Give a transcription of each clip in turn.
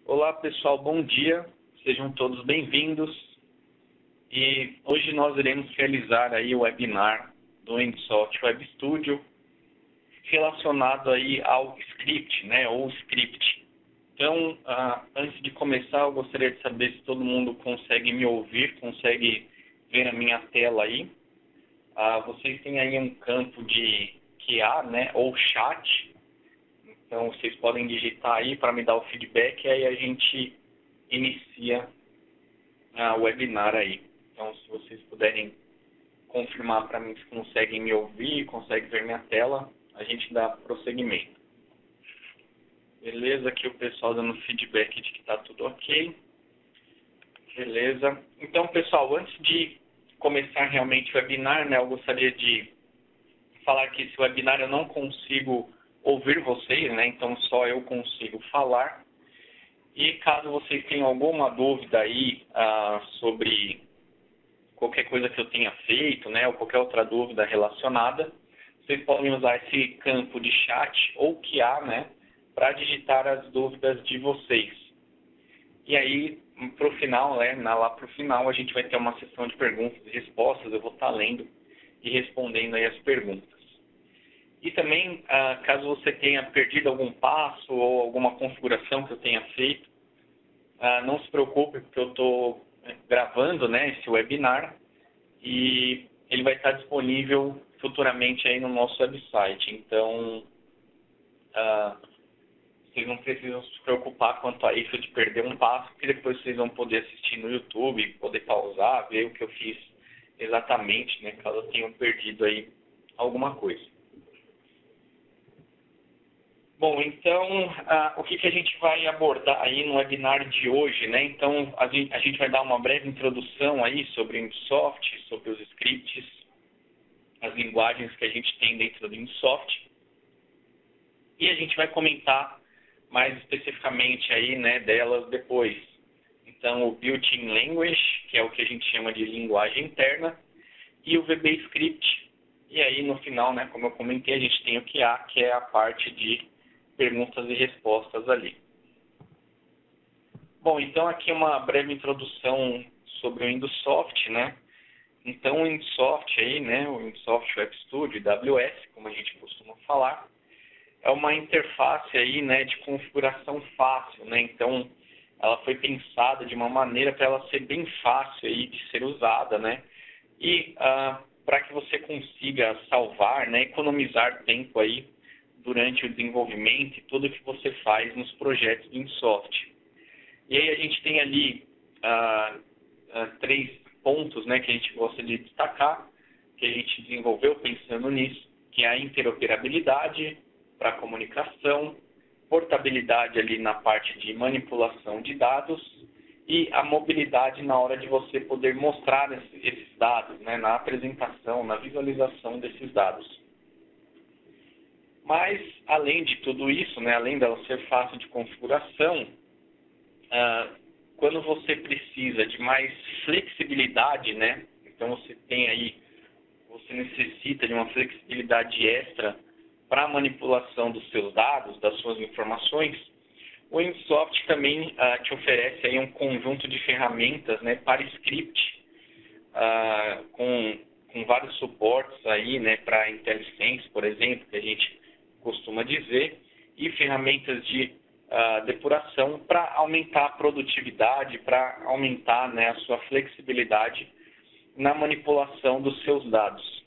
Olá pessoal, bom dia, sejam todos bem-vindos e hoje nós iremos realizar aí o webinar do Insoft Web Studio relacionado aí ao script, ou script. Então, antes de começar, eu gostaria de saber se todo mundo consegue me ouvir, consegue ver a minha tela aí. Vocês têm aí um campo de QA, ou chat. Então, vocês podem digitar aí para me dar o feedback e aí a gente inicia o webinar aí. Então, se vocês puderem confirmar para mim se conseguem me ouvir, conseguem ver minha tela, a gente dá prosseguimento. Beleza, aqui o pessoal dando feedback de que está tudo ok. Beleza. Então, pessoal, antes de começar realmente o webinar, eu gostaria de falar que esse webinar eu não consigo ouvir vocês, então só eu consigo falar. E caso vocês tenham alguma dúvida aí sobre qualquer coisa que eu tenha feito, ou qualquer outra dúvida relacionada, vocês podem usar esse campo de chat ou QA, para digitar as dúvidas de vocês. E aí, para o final, lá para o final, a gente vai ter uma sessão de perguntas e respostas, eu vou estar lendo e respondendo aí as perguntas. E também, caso você tenha perdido algum passo ou alguma configuração que eu tenha feito, não se preocupe, porque eu estou gravando esse webinar e ele vai estar disponível futuramente aí no nosso website. Então, vocês não precisam se preocupar quanto a isso de perder um passo, porque depois vocês vão poder assistir no YouTube, poder pausar, ver o que eu fiz exatamente, caso eu tenha perdido aí alguma coisa. Bom, então, o que a gente vai abordar aí no webinar de hoje, Então, a gente vai dar uma breve introdução aí sobre o Insoft, sobre os scripts, as linguagens que a gente tem dentro do Insoft. E a gente vai comentar mais especificamente aí, delas depois. Então, o Built-in Language, que é o que a gente chama de linguagem interna, e o VB Script. E aí, no final, como eu comentei, a gente tem o QA, que é a parte de perguntas e respostas ali. Bom, então aqui uma breve introdução sobre o Insoft, Então o Insoft aí, o Insoft Web Studio, AWS, como a gente costuma falar, é uma interface aí, de configuração fácil, Então ela foi pensada de uma maneira para ela ser bem fácil aí de ser usada, E para que você consiga salvar, economizar tempo aí durante o desenvolvimento e tudo que você faz nos projetos do Insoft. E aí a gente tem ali 3 pontos, que a gente gosta de destacar, que a gente desenvolveu pensando nisso, que é a interoperabilidade para comunicação, portabilidade ali na parte de manipulação de dados e a mobilidade na hora de você poder mostrar esses dados, na apresentação, na visualização desses dados. Mas, além de tudo isso, além dela ser fácil de configuração, quando você precisa de mais flexibilidade, então você necessita de uma flexibilidade extra para a manipulação dos seus dados, das suas informações, o Insoft também te oferece aí um conjunto de ferramentas para script, com vários suportes aí, para IntelliSense, por exemplo, que a gente costuma dizer, e ferramentas de depuração para aumentar a produtividade, para aumentar a sua flexibilidade na manipulação dos seus dados.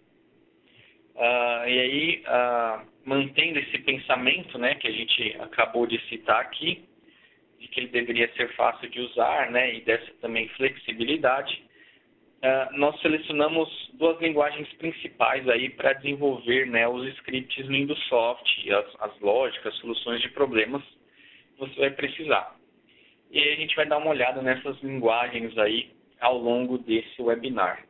E aí, mantendo esse pensamento que a gente acabou de citar aqui, de que ele deveria ser fácil de usar e dessa também flexibilidade, nós selecionamos 2 linguagens principais aí para desenvolver os scripts no Insoft, as lógicas, soluções de problemas que você vai precisar. E aí a gente vai dar uma olhada nessas linguagens aí ao longo desse webinar.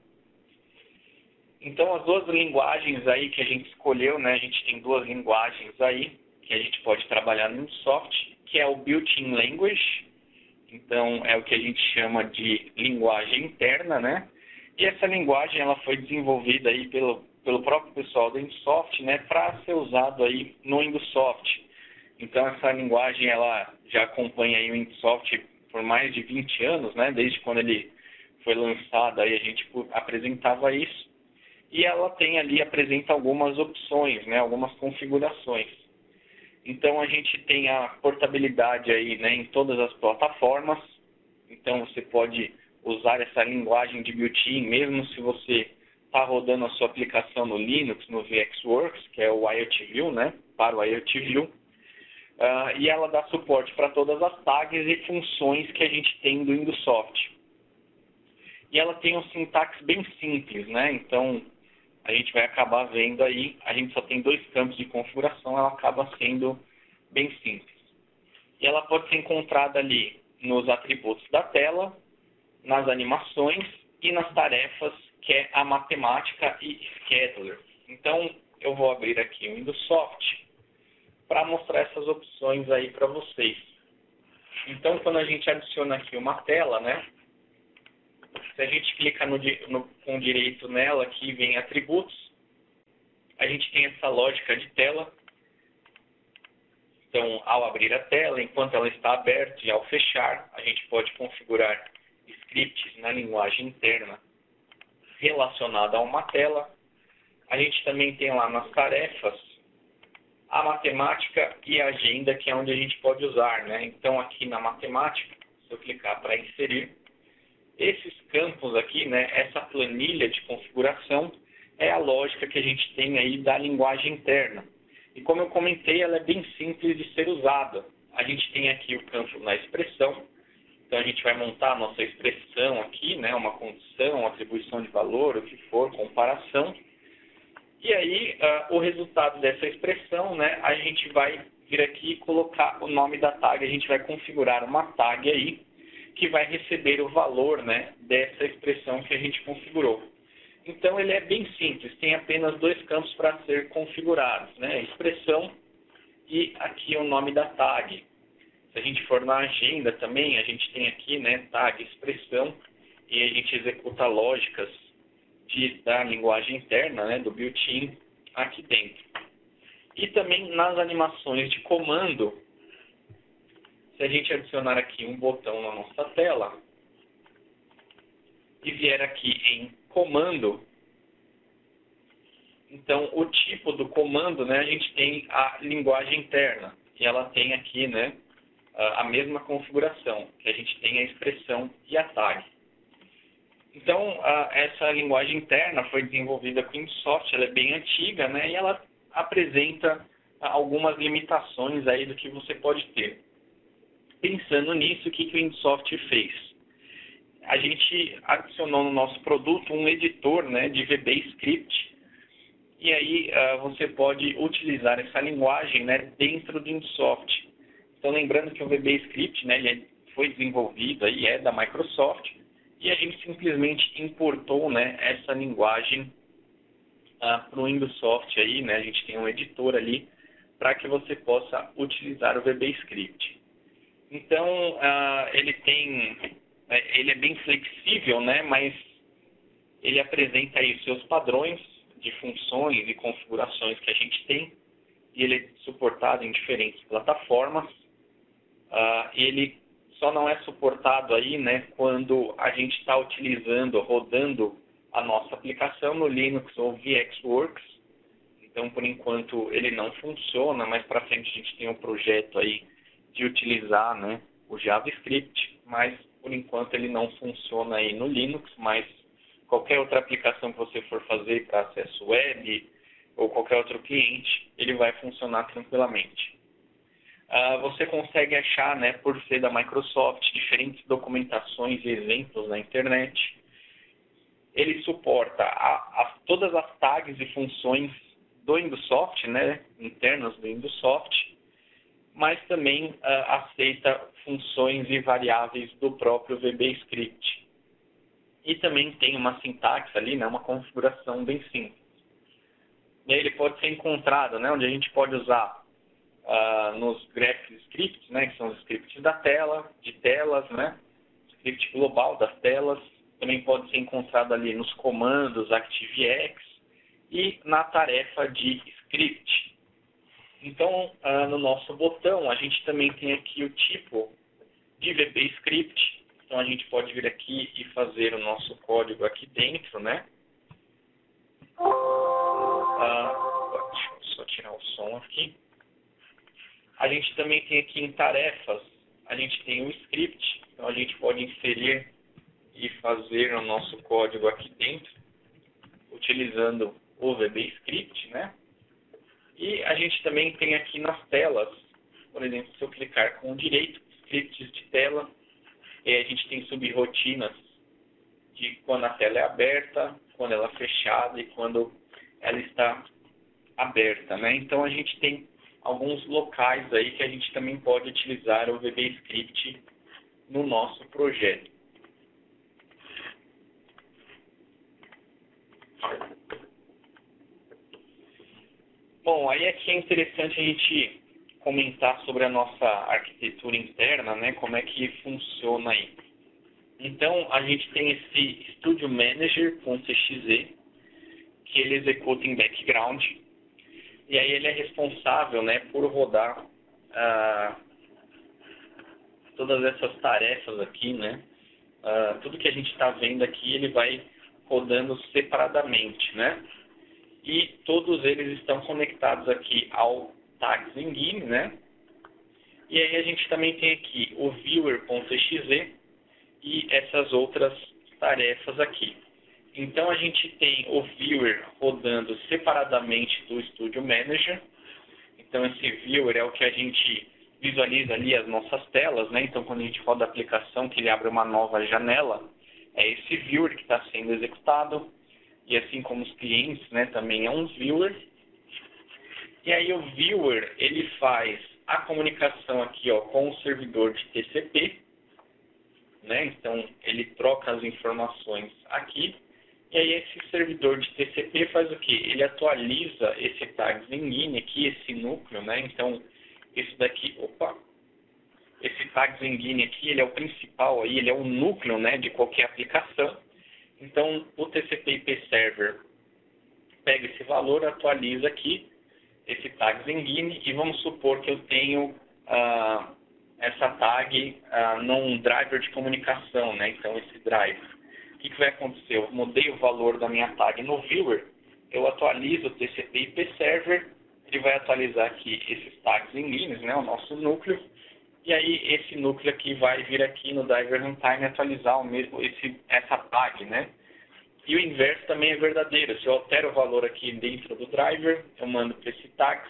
Então, as 2 linguagens aí que a gente escolheu, a gente tem 2 linguagens aí que a gente pode trabalhar no Insoft, que é o Built-in Language. Então, é o que a gente chama de linguagem interna, E essa linguagem ela foi desenvolvida aí pelo próprio pessoal do Insoft, para ser usado aí no Insoft. Então, essa linguagem ela já acompanha aí o Intusoft por mais de 20 anos, né? Desde quando ele foi lançado, aí a gente apresentava isso. E ela tem ali, apresenta algumas opções, né? Algumas configurações. Então, a gente tem a portabilidade aí, né? Em todas as plataformas. Então, você pode usar essa linguagem de built-in, mesmo se você está rodando a sua aplicação no Linux, no VxWorks, que é o IoT View, né? Para o IoT View. E ela dá suporte para todas as tags e funções que a gente tem do Intusoft. E ela tem um sintaxe bem simples, né? Então, a gente vai acabar vendo aí, a gente só tem 2 campos de configuração, ela acaba sendo bem simples. E ela pode ser encontrada ali nos atributos da tela, nas animações e nas tarefas, que é a matemática e scheduler. Então, eu vou abrir aqui o Intusoft para mostrar essas opções aí para vocês. Então, quando a gente adiciona aqui uma tela, né? Se a gente clica com direito nela, aqui vem atributos, a gente tem essa lógica de tela. Então, ao abrir a tela, enquanto ela está aberta e ao fechar, a gente pode configurar scripts na linguagem interna relacionada a uma tela. A gente também tem lá nas tarefas a matemática e a agenda, que é onde a gente pode usar, né? Então, aqui na matemática, se eu clicar para inserir, esses campos aqui, né, essa planilha de configuração, é a lógica que a gente tem aí da linguagem interna. E como eu comentei, ela é bem simples de ser usada. A gente tem aqui o campo na expressão, então a gente vai montar a nossa expressão aqui, né, uma condição, atribuição de valor, o que for, comparação. E aí, o resultado dessa expressão, né, a gente vai vir aqui e colocar o nome da tag, a gente vai configurar uma tag aí, que vai receber o valor, né, dessa expressão que a gente configurou. Então, ele é bem simples, tem apenas 2 campos para ser configurados, né, expressão e aqui o nome da tag. Se a gente for na agenda também, a gente tem aqui, né, tag expressão, e a gente executa lógicas da linguagem interna, né, do built-in aqui dentro. E também nas animações de comando, se a gente adicionar aqui um botão na nossa tela e vier aqui em comando, então o tipo do comando, né, a gente tem a linguagem interna, e ela tem aqui, né, a mesma configuração, que a gente tem a expressão e a tag. Então, essa linguagem interna foi desenvolvida com o Intusoft, ela é bem antiga, né, e ela apresenta algumas limitações aí do que você pode ter. Pensando nisso, o que o Intusoft fez? A gente adicionou no nosso produto um editor, né, de VBScript, e aí você pode utilizar essa linguagem, né, dentro do Intusoft. Então, lembrando que o VBScript, né, ele foi desenvolvido e é da Microsoft, e a gente simplesmente importou, né, essa linguagem para o Intusoft aí, né, a gente tem um editor ali para que você possa utilizar o VBScript. Então, ele é bem flexível, né, mas ele apresenta aí seus padrões de funções e configurações que a gente tem, e ele é suportado em diferentes plataformas. Ele só não é suportado aí, né, quando a gente está utilizando, rodando a nossa aplicação no Linux ou VxWorks. Então, por enquanto, ele não funciona, mas para frente a gente tem um projeto aí de utilizar, né, o JavaScript, mas por enquanto ele não funciona aí no Linux, mas qualquer outra aplicação que você for fazer para acesso web ou qualquer outro cliente, ele vai funcionar tranquilamente. Você consegue achar, né, por ser da Microsoft, diferentes documentações e exemplos na internet. Ele suporta todas as tags e funções do Intusoft, né, internas do Intusoft, mas também aceita funções e variáveis do próprio VBScript. E também tem uma sintaxe ali, né, uma configuração bem simples. E aí ele pode ser encontrado, né, onde a gente pode usar nos graphic scripts, né, que são os scripts da tela, de telas, né, script global das telas. Também pode ser encontrado ali nos comandos ActiveX e na tarefa de script. Então, no nosso botão, a gente também tem aqui o tipo de VB Script. Então, a gente pode vir aqui e fazer o nosso código aqui dentro, né? Deixa eu só tirar o som aqui. A gente também tem aqui em tarefas, a gente tem o script. Então, a gente pode inserir e fazer o nosso código aqui dentro, utilizando o VB Script, né? E a gente também tem aqui nas telas, por exemplo, se eu clicar com o direito, scripts de tela, e a gente tem subrotinas de quando a tela é aberta, quando ela é fechada e quando ela está aberta, né? Então a gente tem alguns locais aí que a gente também pode utilizar o VB Script no nosso projeto. Bom, aí aqui é interessante a gente comentar sobre a nossa arquitetura interna, né? Como é que funciona aí. Então, a gente tem esse Studio Manager.exe, que ele executa em background, e aí ele é responsável, né, por rodar todas essas tarefas aqui, né? Tudo que a gente está vendo aqui, ele vai rodando separadamente, né? E todos eles estão conectados aqui ao Tags Engine, né? E aí a gente também tem aqui o Viewer.exe e essas outras tarefas aqui. Então a gente tem o Viewer rodando separadamente do Studio Manager. Então esse Viewer é o que a gente visualiza ali as nossas telas, né? Então quando a gente roda a aplicação, que ele abre uma nova janela, é esse Viewer que está sendo executado. E assim como os clientes, né, também é um viewer. E aí o viewer, ele faz a comunicação aqui, ó, com o servidor de TCP, né? Então ele troca as informações aqui. E aí esse servidor de TCP faz o quê? Ele atualiza esse Tags Engine aqui, esse núcleo, né? Então esse daqui, esse Tags Engine aqui, ele é o principal aí, ele é o núcleo, né, de qualquer aplicação. Então, o TCP/IP Server pega esse valor, atualiza aqui esse Tags Engine e vamos supor que eu tenho essa tag num driver de comunicação, né? Então, esse driver. O que vai acontecer? Eu mudei o valor da minha tag no Viewer, eu atualizo o TCP/IP Server, ele vai atualizar aqui esses Tags Engines, né? O nosso núcleo. E aí, esse núcleo aqui vai vir aqui no driver runtime atualizar o mesmo, essa tag, né? E o inverso também é verdadeiro. Se eu altero o valor aqui dentro do driver, eu mando para esse tags,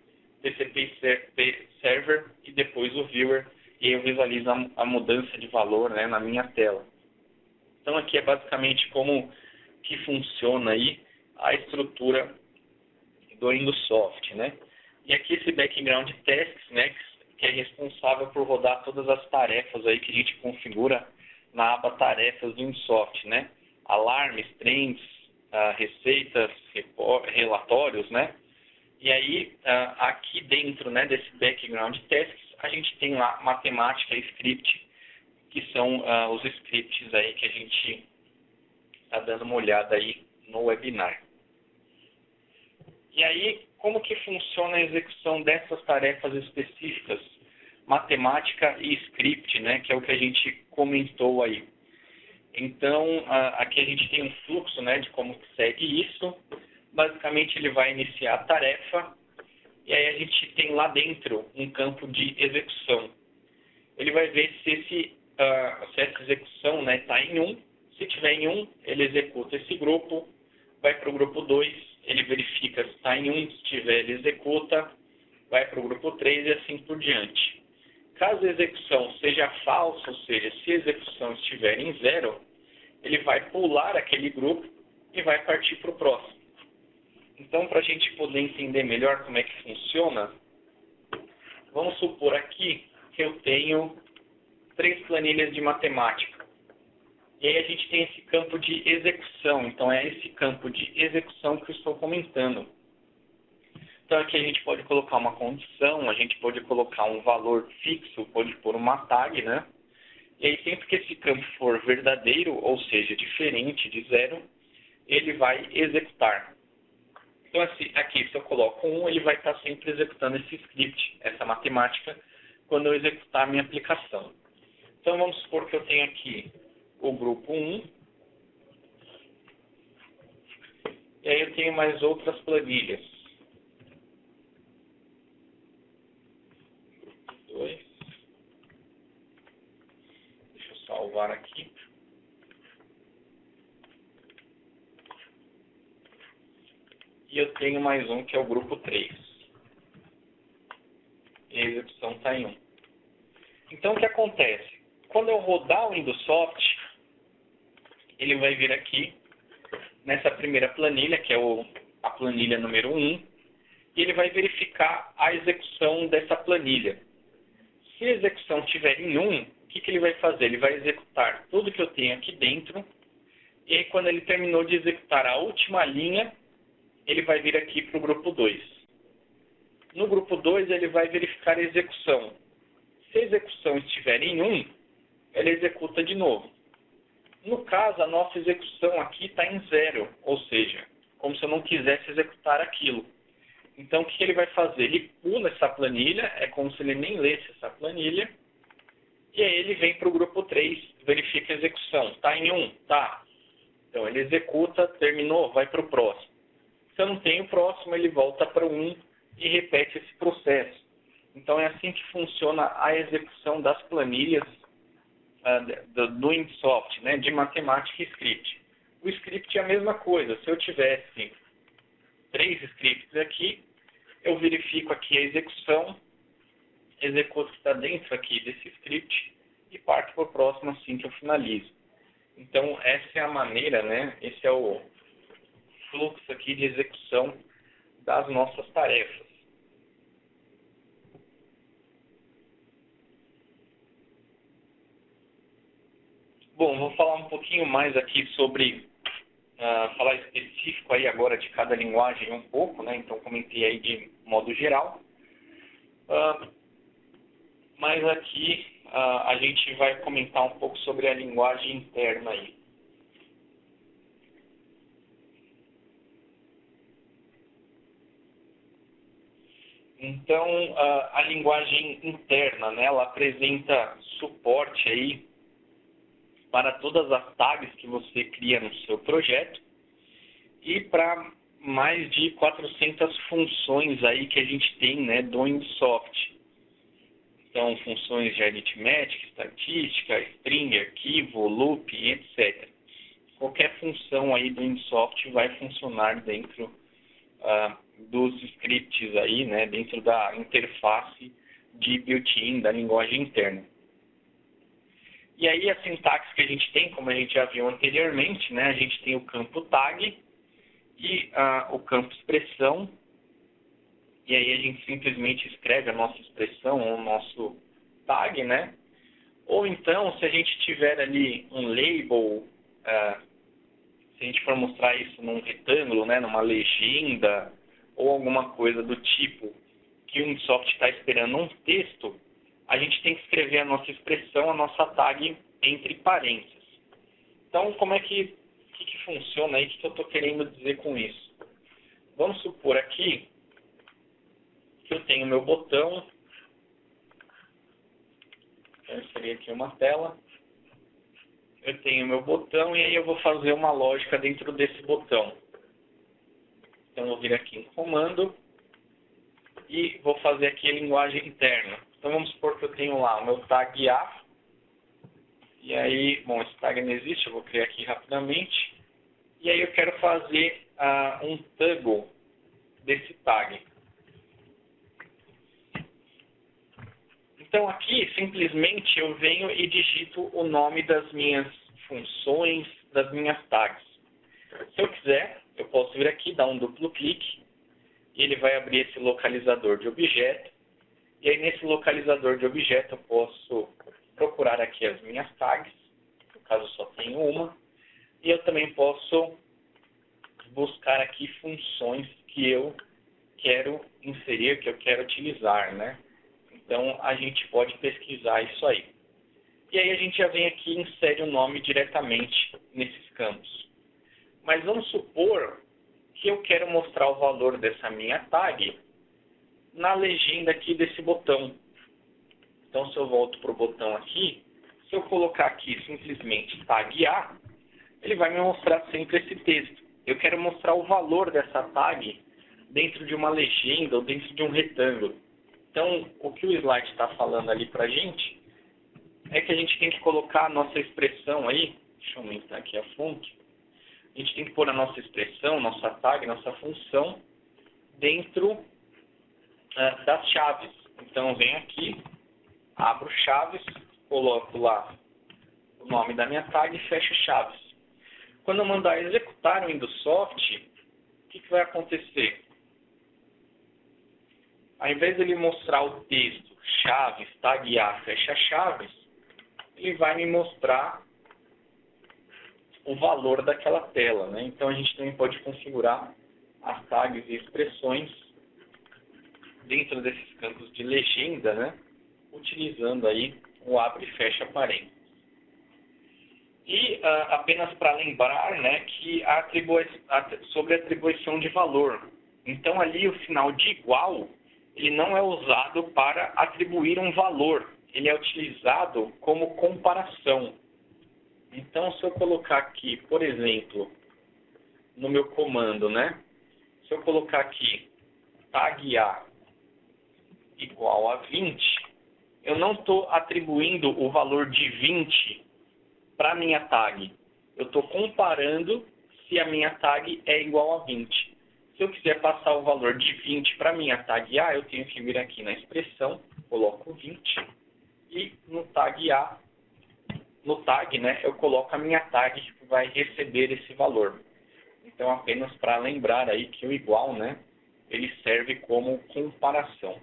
TCP server e depois o viewer, e aí eu visualizo a mudança de valor, né, na minha tela. Então, aqui é basicamente como que funciona aí a estrutura do Windows, né? E aqui esse background tasks, né, que é responsável por rodar todas as tarefas aí que a gente configura na aba tarefas do Winsoft, né? Alarmes, trends, receitas, relatórios, né? E aí, aqui dentro, né, desse background tasks, a gente tem lá matemática e script, que são os scripts aí que a gente está dando uma olhada aí no webinar. E aí, como que funciona a execução dessas tarefas específicas, matemática e script, né, que é o que a gente comentou aí. Então, aqui a gente tem um fluxo, né, de como que segue isso. Basicamente, ele vai iniciar a tarefa e aí a gente tem lá dentro um campo de execução. Ele vai ver se essa execução está em 1. Se tiver em 1, ele executa esse grupo, vai para o grupo 2, ele verifica se está em 1, se tiver, ele executa, vai para o grupo 3 e assim por diante. Caso a execução seja falsa, ou seja, se a execução estiver em 0, ele vai pular aquele grupo e vai partir para o próximo. Então, para a gente poder entender melhor como é que funciona, vamos supor aqui que eu tenho 3 planilhas de matemática. E aí a gente tem esse campo de execução. Então, é esse campo de execução que eu estou comentando. Então, aqui a gente pode colocar uma condição, a gente pode colocar um valor fixo, pode pôr uma tag, né? E aí, sempre que esse campo for verdadeiro, ou seja, diferente de 0, ele vai executar. Então, aqui, se eu coloco 1, ele vai estar sempre executando esse script, essa matemática, quando eu executar a minha aplicação. Então, vamos supor que eu tenho aqui o grupo 1, e aí eu tenho mais outras planilhas. Grupo 2. Deixa eu salvar aqui. E eu tenho mais um que é o grupo 3. E a execução está em 1. Então, o que acontece? Quando eu rodar o Windows Soft, ele vai vir aqui, nessa primeira planilha, que é a planilha número 1, e ele vai verificar a execução dessa planilha. Se a execução estiver em 1, o que ele vai fazer? Ele vai executar tudo que eu tenho aqui dentro, e aí quando ele terminou de executar a última linha, ele vai vir aqui para o grupo 2. No grupo 2, ele vai verificar a execução. Se a execução estiver em 1, ele executa de novo. No caso, a nossa execução aqui está em 0, ou seja, como se eu não quisesse executar aquilo. Então, o que ele vai fazer? Ele pula essa planilha, é como se ele nem lesse essa planilha, e aí ele vem para o grupo 3, verifica a execução. Está em 1? Tá. Então, ele executa, terminou, vai para o próximo. Se eu não tenho o próximo, ele volta para o 1 e repete esse processo. Então, é assim que funciona a execução das planilhas do Windsoft, né, de matemática e script. O script é a mesma coisa. Se eu tivesse 3 scripts aqui, eu verifico aqui a execução, executo o que está dentro aqui desse script e parto para o próximo assim que eu finalizo. Então, essa é a maneira, né, esse é o fluxo aqui de execução das nossas tarefas. Bom, vou falar um pouquinho mais aqui sobre, falar específico aí agora de cada linguagem um pouco, né? Então, comentei aí de modo geral. Mas aqui a gente vai comentar um pouco sobre a linguagem interna aí. Então, a linguagem interna, né, ela apresenta suporte aí para todas as tags que você cria no seu projeto e para mais de 400 funções aí que a gente tem, né, do Windsoft. Então, funções de aritmética, estatística, string, arquivo, loop, etc. Qualquer função aí do Windsoft vai funcionar dentro dos scripts aí, né, dentro da interface de built-in da linguagem interna. E aí a sintaxe que a gente tem, como a gente já viu anteriormente, né, a gente tem o campo tag e o campo expressão. E aí a gente simplesmente escreve a nossa expressão ou o nosso tag, né? Ou então, se a gente tiver ali um label, se a gente for mostrar isso num retângulo, né, numa legenda, ou alguma coisa do tipo que o Windsoft está esperando um texto, a gente tem que escrever a nossa expressão, a nossa tag entre parênteses. Então, como é que funciona aí? O que eu estou querendo dizer com isso? Vamos supor aqui que eu tenho meu botão, eu inseri aqui uma tela, eu tenho meu botão e aí eu vou fazer uma lógica dentro desse botão. Então, eu vou vir aqui em comando e vou fazer aqui a linguagem interna. Então, vamos supor que eu tenho lá o meu tag A, e aí, bom, esse tag não existe, eu vou criar aqui rapidamente, e aí eu quero fazer um toggle desse tag. Então, aqui, simplesmente, eu venho e digito o nome das minhas funções, das minhas tags. Se eu quiser, eu posso vir aqui, dar um duplo clique, e ele vai abrir esse localizador de objeto. E aí, nesse localizador de objeto, eu posso procurar aqui as minhas tags, no caso, só tenho uma. E eu também posso buscar aqui funções que eu quero inserir, que eu quero utilizar, né? Então, a gente pode pesquisar isso aí. E aí, a gente já vem aqui e insere o nome diretamente nesses campos. Mas vamos supor que eu quero mostrar o valor dessa minha tag na legenda aqui desse botão. Então, se eu volto para o botão aqui, se eu colocar aqui simplesmente tag A, ele vai me mostrar sempre esse texto. Eu quero mostrar o valor dessa tag dentro de uma legenda ou dentro de um retângulo. Então, o que o slide está falando ali para a gente é que a gente tem que colocar a nossa expressão aí, deixa eu aumentar aqui a fonte, a gente tem que pôr a nossa expressão, nossa tag, nossa função dentro das chaves. Então, eu venho aqui, abro chaves, coloco lá o nome da minha tag e fecho chaves. Quando eu mandar executar o Windows-Soft, o que vai acontecer? Ao invés de ele mostrar o texto, chaves, tag A, fecha chaves, ele vai me mostrar o valor daquela tela, né? Então, a gente também pode configurar as tags e expressões dentro desses campos de legenda, né? Utilizando aí o abre e fecha parênteses. E apenas para lembrar, né, que sobre a atribuição de valor. Então, ali o sinal de igual, ele não é usado para atribuir um valor. Ele é utilizado como comparação. Então, se eu colocar aqui, por exemplo, no meu comando, né? Se eu colocar aqui tag A igual a 20, eu não estou atribuindo o valor de 20 para a minha tag. Eu estou comparando se a minha tag é igual a 20. Se eu quiser passar o valor de 20 para a minha tag A, eu tenho que vir aqui na expressão, coloco 20, e no tag A, no tag, né, eu coloco a minha tag que vai receber esse valor. Então, apenas para lembrar aí que o igual, né, ele serve como comparação.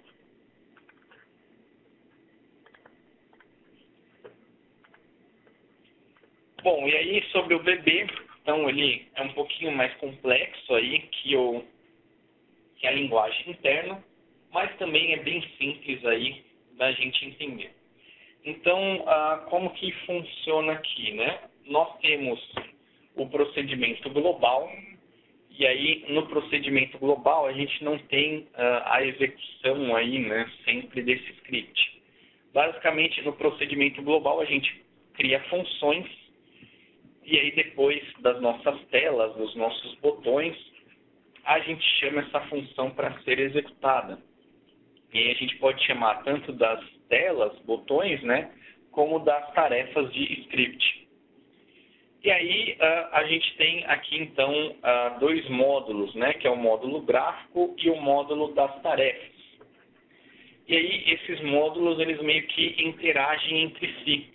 Bom, e aí sobre o VB, então ele é um pouquinho mais complexo aí que a linguagem interna, mas também é bem simples aí da gente entender. Então, como que funciona aqui, né? Nós temos o procedimento global, e aí no procedimento global a gente não tem a execução aí, né, sempre desse script. Basicamente, no procedimento global a gente cria funções, e aí depois das nossas telas, dos nossos botões, a gente chama essa função para ser executada. E aí a gente pode chamar tanto das telas, botões, né, como das tarefas de script. E aí a gente tem aqui então dois módulos, né, que é o módulo gráfico e o módulo das tarefas. E aí esses módulos eles meio que interagem entre si.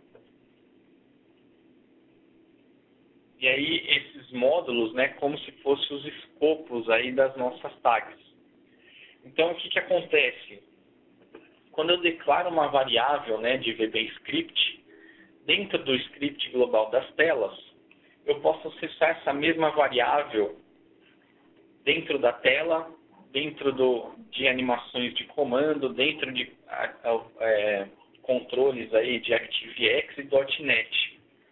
E aí esses módulos, né, como se fossem os escopos aí das nossas tags. Então o que acontece? Quando eu declaro uma variável, né, de VBScript, dentro do script global das telas, eu posso acessar essa mesma variável dentro da tela, dentro de animações de comando, dentro de controles aí de ActiveX e .NET.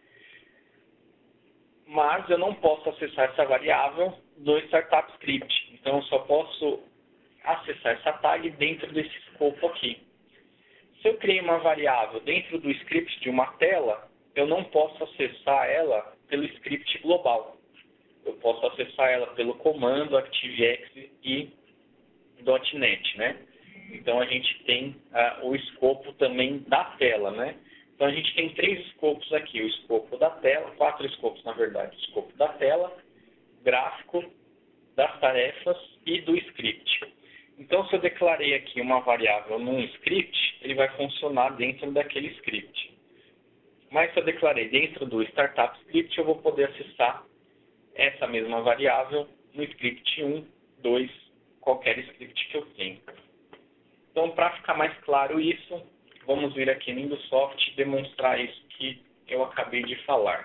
Mas eu não posso acessar essa variável do Startup Script. Então, eu só posso acessar essa tag dentro desse escopo aqui. Se eu criei uma variável dentro do script de uma tela, eu não posso acessar ela pelo script global. Eu posso acessar ela pelo comando ActiveX e .NET, né? Então, a gente tem o escopo também da tela, né? Então, a gente tem 3 escopos aqui. O escopo da tela, 4 escopos, na verdade. O escopo da tela, gráfico, das tarefas e do script. Então, se eu declarei aqui uma variável num script, ele vai funcionar dentro daquele script. Mas se eu declarei dentro do Startup Script, eu vou poder acessar essa mesma variável no script 1, 2, qualquer script que eu tenha. Então, para ficar mais claro isso, vamos vir aqui no Windows-Soft demonstrar isso que eu acabei de falar.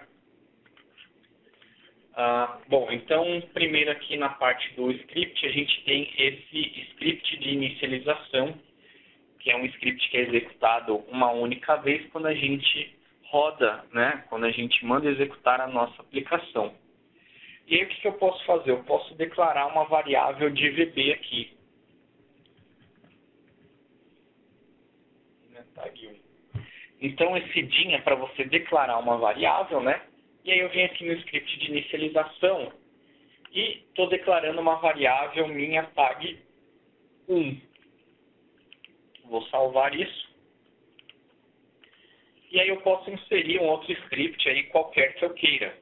Bom, então, primeiro aqui na parte do script, a gente tem esse script de inicialização, que é um script que é executado uma única vez quando a gente roda, né, quando a gente manda executar a nossa aplicação. E aí o que eu posso fazer? Eu posso declarar uma variável de VB aqui. Tag 1. Então esse DIN é para você declarar uma variável, né? E aí eu venho aqui no script de inicialização e estou declarando uma variável minha tag 1. Vou salvar isso. E aí eu posso inserir um outro script aí qualquer que eu queira.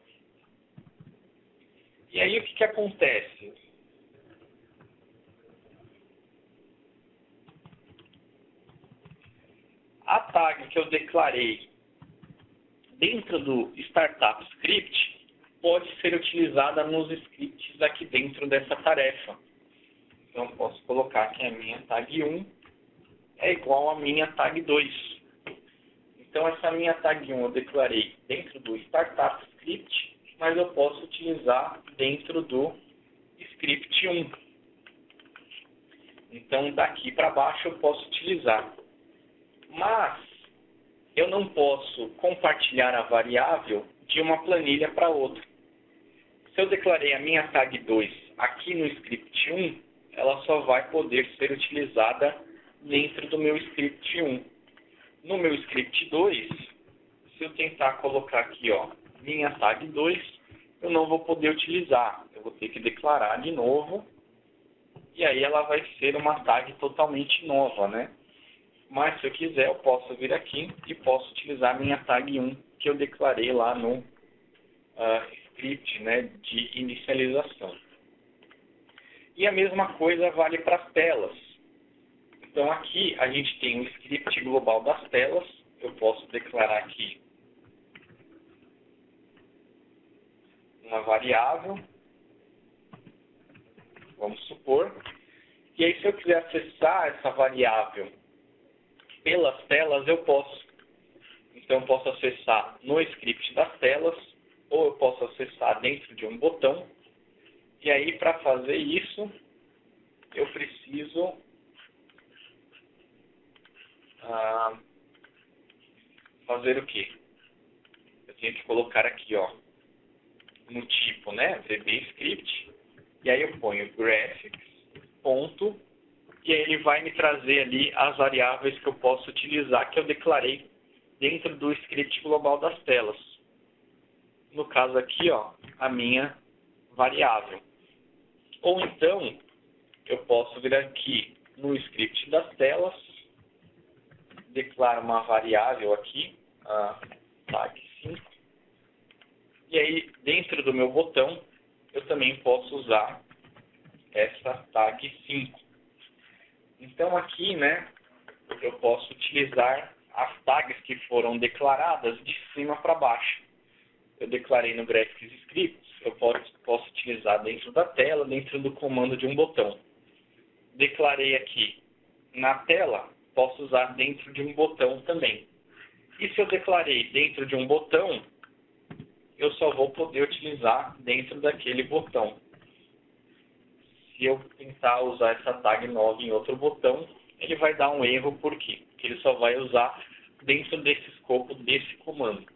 E aí o que acontece? A tag que eu declarei dentro do Startup Script pode ser utilizada nos scripts aqui dentro dessa tarefa. Então, posso colocar que a minha tag 1 é igual à minha tag 2. Então, essa minha tag 1 eu declarei dentro do Startup Script, mas eu posso utilizar dentro do Script 1. Então, daqui para baixo eu posso utilizar. Mas eu não posso compartilhar a variável de uma planilha para outra. Se eu declarei a minha tag 2 aqui no script 1, ela só vai poder ser utilizada dentro do meu script 1. No meu script 2, se eu tentar colocar aqui, ó, minha tag 2, eu não vou poder utilizar. Eu vou ter que declarar de novo. E aí ela vai ser uma tag totalmente nova, né? Mas se eu quiser, eu posso vir aqui e posso utilizar a minha tag 1 que eu declarei lá no script, né, de inicialização. E a mesma coisa vale para as telas. Então aqui a gente tem o script global das telas. Eu posso declarar aqui uma variável, vamos supor. E aí se eu quiser acessar essa variável pelas telas, eu posso. Então, eu posso acessar no script das telas, ou eu posso acessar dentro de um botão. E aí, para fazer isso, eu preciso fazer o quê? Eu tenho que colocar aqui, ó, no tipo, né, VB Script, e aí eu ponho graphics, ponto, e aí ele vai me trazer ali as variáveis que eu posso utilizar, que eu declarei dentro do script global das telas. No caso aqui, ó, a minha variável. Ou então, eu posso vir aqui no script das telas, declaro uma variável aqui, a tag 5, e aí dentro do meu botão, eu também posso usar essa tag 5. Então aqui, né, eu posso utilizar as tags que foram declaradas de cima para baixo. Eu declarei no Graphics Scripts, eu posso utilizar dentro da tela, dentro do comando de um botão. Declarei aqui na tela, posso usar dentro de um botão também. E se eu declarei dentro de um botão, eu só vou poder utilizar dentro daquele botão. Se eu tentar usar essa tag nova em outro botão, ele vai dar um erro, por quê? Porque ele só vai usar dentro desse escopo desse comando.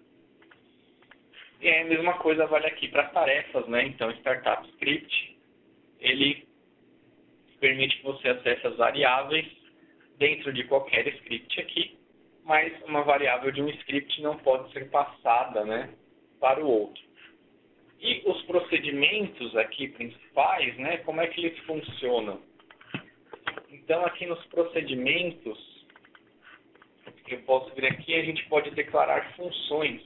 E aí a mesma coisa vale aqui para as tarefas, né? Então, Startup Script, ele permite que você acesse as variáveis dentro de qualquer script aqui, mas uma variável de um script não pode ser passada, né, para o outro. E os procedimentos aqui principais, né, como é que eles funcionam? Então, aqui nos procedimentos, eu posso vir aqui e a gente pode declarar funções.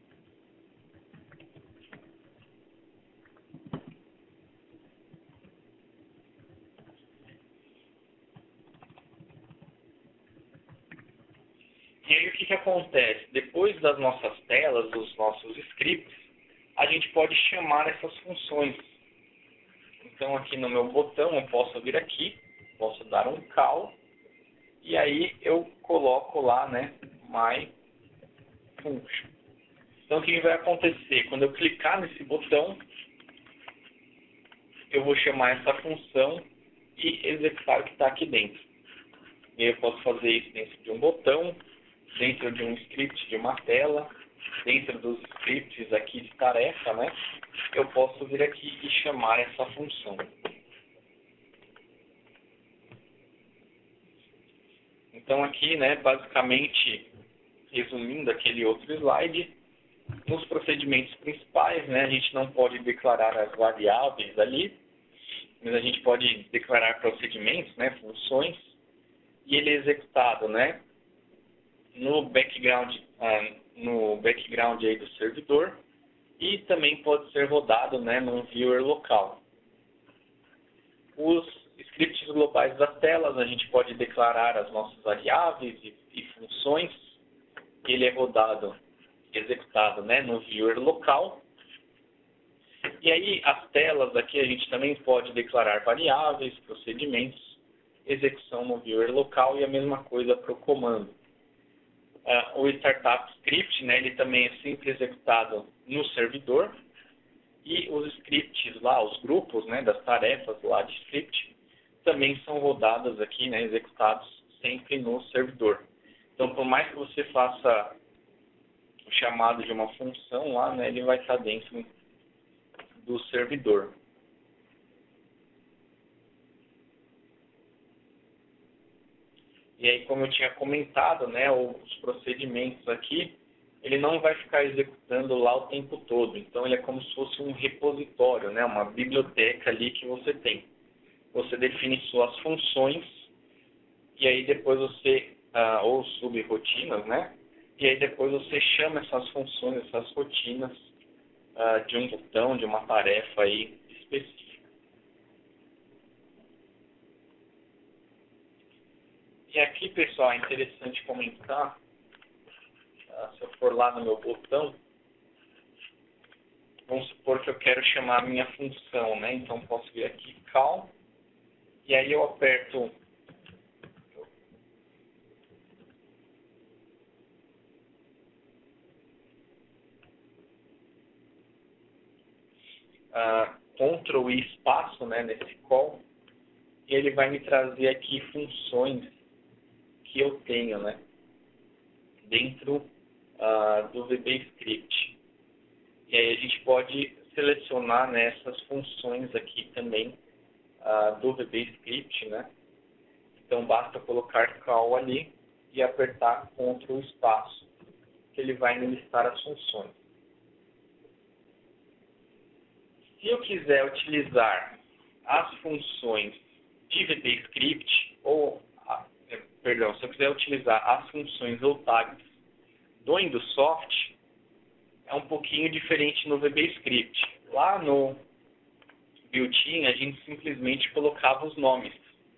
E aí o que acontece? Depois das nossas telas, dos nossos scripts, a gente pode chamar essas funções. Então aqui no meu botão eu posso vir aqui, posso dar um call, e aí eu coloco lá, né, my function. Então o que vai acontecer? Quando eu clicar nesse botão, eu vou chamar essa função e executar o que está aqui dentro. E aí eu posso fazer isso dentro de um botão, dentro de um script de uma tela, dentro dos scripts aqui de tarefa, né? eu posso vir aqui e chamar essa função. Então aqui, né, basicamente, resumindo aquele outro slide, nos procedimentos principais, né, a gente não pode declarar as variáveis ali, mas a gente pode declarar procedimentos, né, funções, e ele é executado, né, no background aí do servidor, e também pode ser rodado, né, num viewer local. Os scripts globais das telas, a gente pode declarar as nossas variáveis e funções. Ele é rodado, executado, né, no viewer local. E aí, as telas aqui, a gente também pode declarar variáveis, procedimentos, execução no viewer local e a mesma coisa para o comando. O startup script, né, ele também é sempre executado no servidor. E os scripts lá, os grupos, né, das tarefas lá de script, também são rodadas aqui, né, executados sempre no servidor. Então, por mais que você faça o chamado de uma função lá, né, ele vai estar dentro do servidor. E aí, como eu tinha comentado, né, os procedimentos aqui, ele não vai ficar executando lá o tempo todo. Então, ele é como se fosse um repositório, né, uma biblioteca ali que você tem. Você define suas funções e aí depois você, ou subrrotinas, né? E aí depois você chama essas funções, essas rotinas de um botão, de uma tarefa aí específica. E aqui, pessoal, é interessante comentar, se eu for lá no meu botão, vamos supor que eu quero chamar a minha função, né? Então, posso vir aqui, call, e aí eu aperto Ctrl e espaço, né, nesse call, e ele vai me trazer aqui funções que eu tenho, né, dentro do VBScript. E aí a gente pode selecionar, né, essas funções aqui também do VBScript, né. Então basta colocar call ali e apertar Ctrl e espaço, que ele vai me listar as funções. Se eu quiser utilizar as funções de VBScript, se eu quiser utilizar as funções ou tags do Windows-Soft, é um pouquinho diferente no VBScript. Lá no built-in, a gente simplesmente colocava os nomes.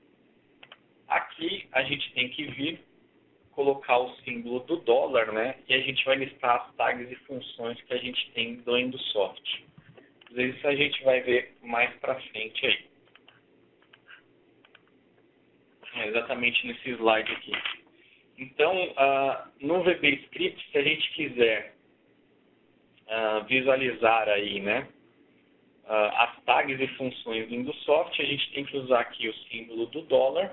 Aqui, a gente tem que vir colocar o símbolo do dólar, né? E a gente vai listar as tags e funções que a gente tem do Windows-Soft. Isso a gente vai ver mais para frente aí. Exatamente nesse slide aqui. Então, no VBScript, se a gente quiser visualizar aí, né, as tags e funções do Windows-Soft, a gente tem que usar aqui o símbolo do dólar.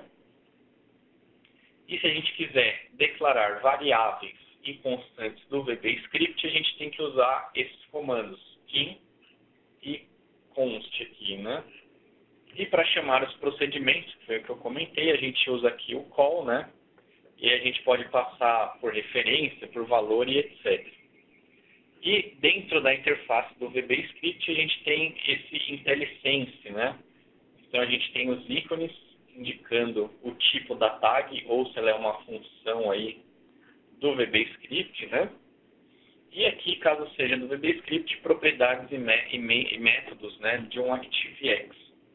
E se a gente quiser declarar variáveis e constantes do VBScript, a gente tem que usar esses comandos in e const aqui, né? E para chamar os procedimentos, que foi o que eu comentei, a gente usa aqui o call, né? E a gente pode passar por referência, por valor e etc. E dentro da interface do VBScript, a gente tem esse IntelliSense, né? Então a gente tem os ícones indicando o tipo da tag, ou se ela é uma função aí do VBScript, né? E aqui, caso seja do VBScript, propriedades e métodos, né, de um ActiveX.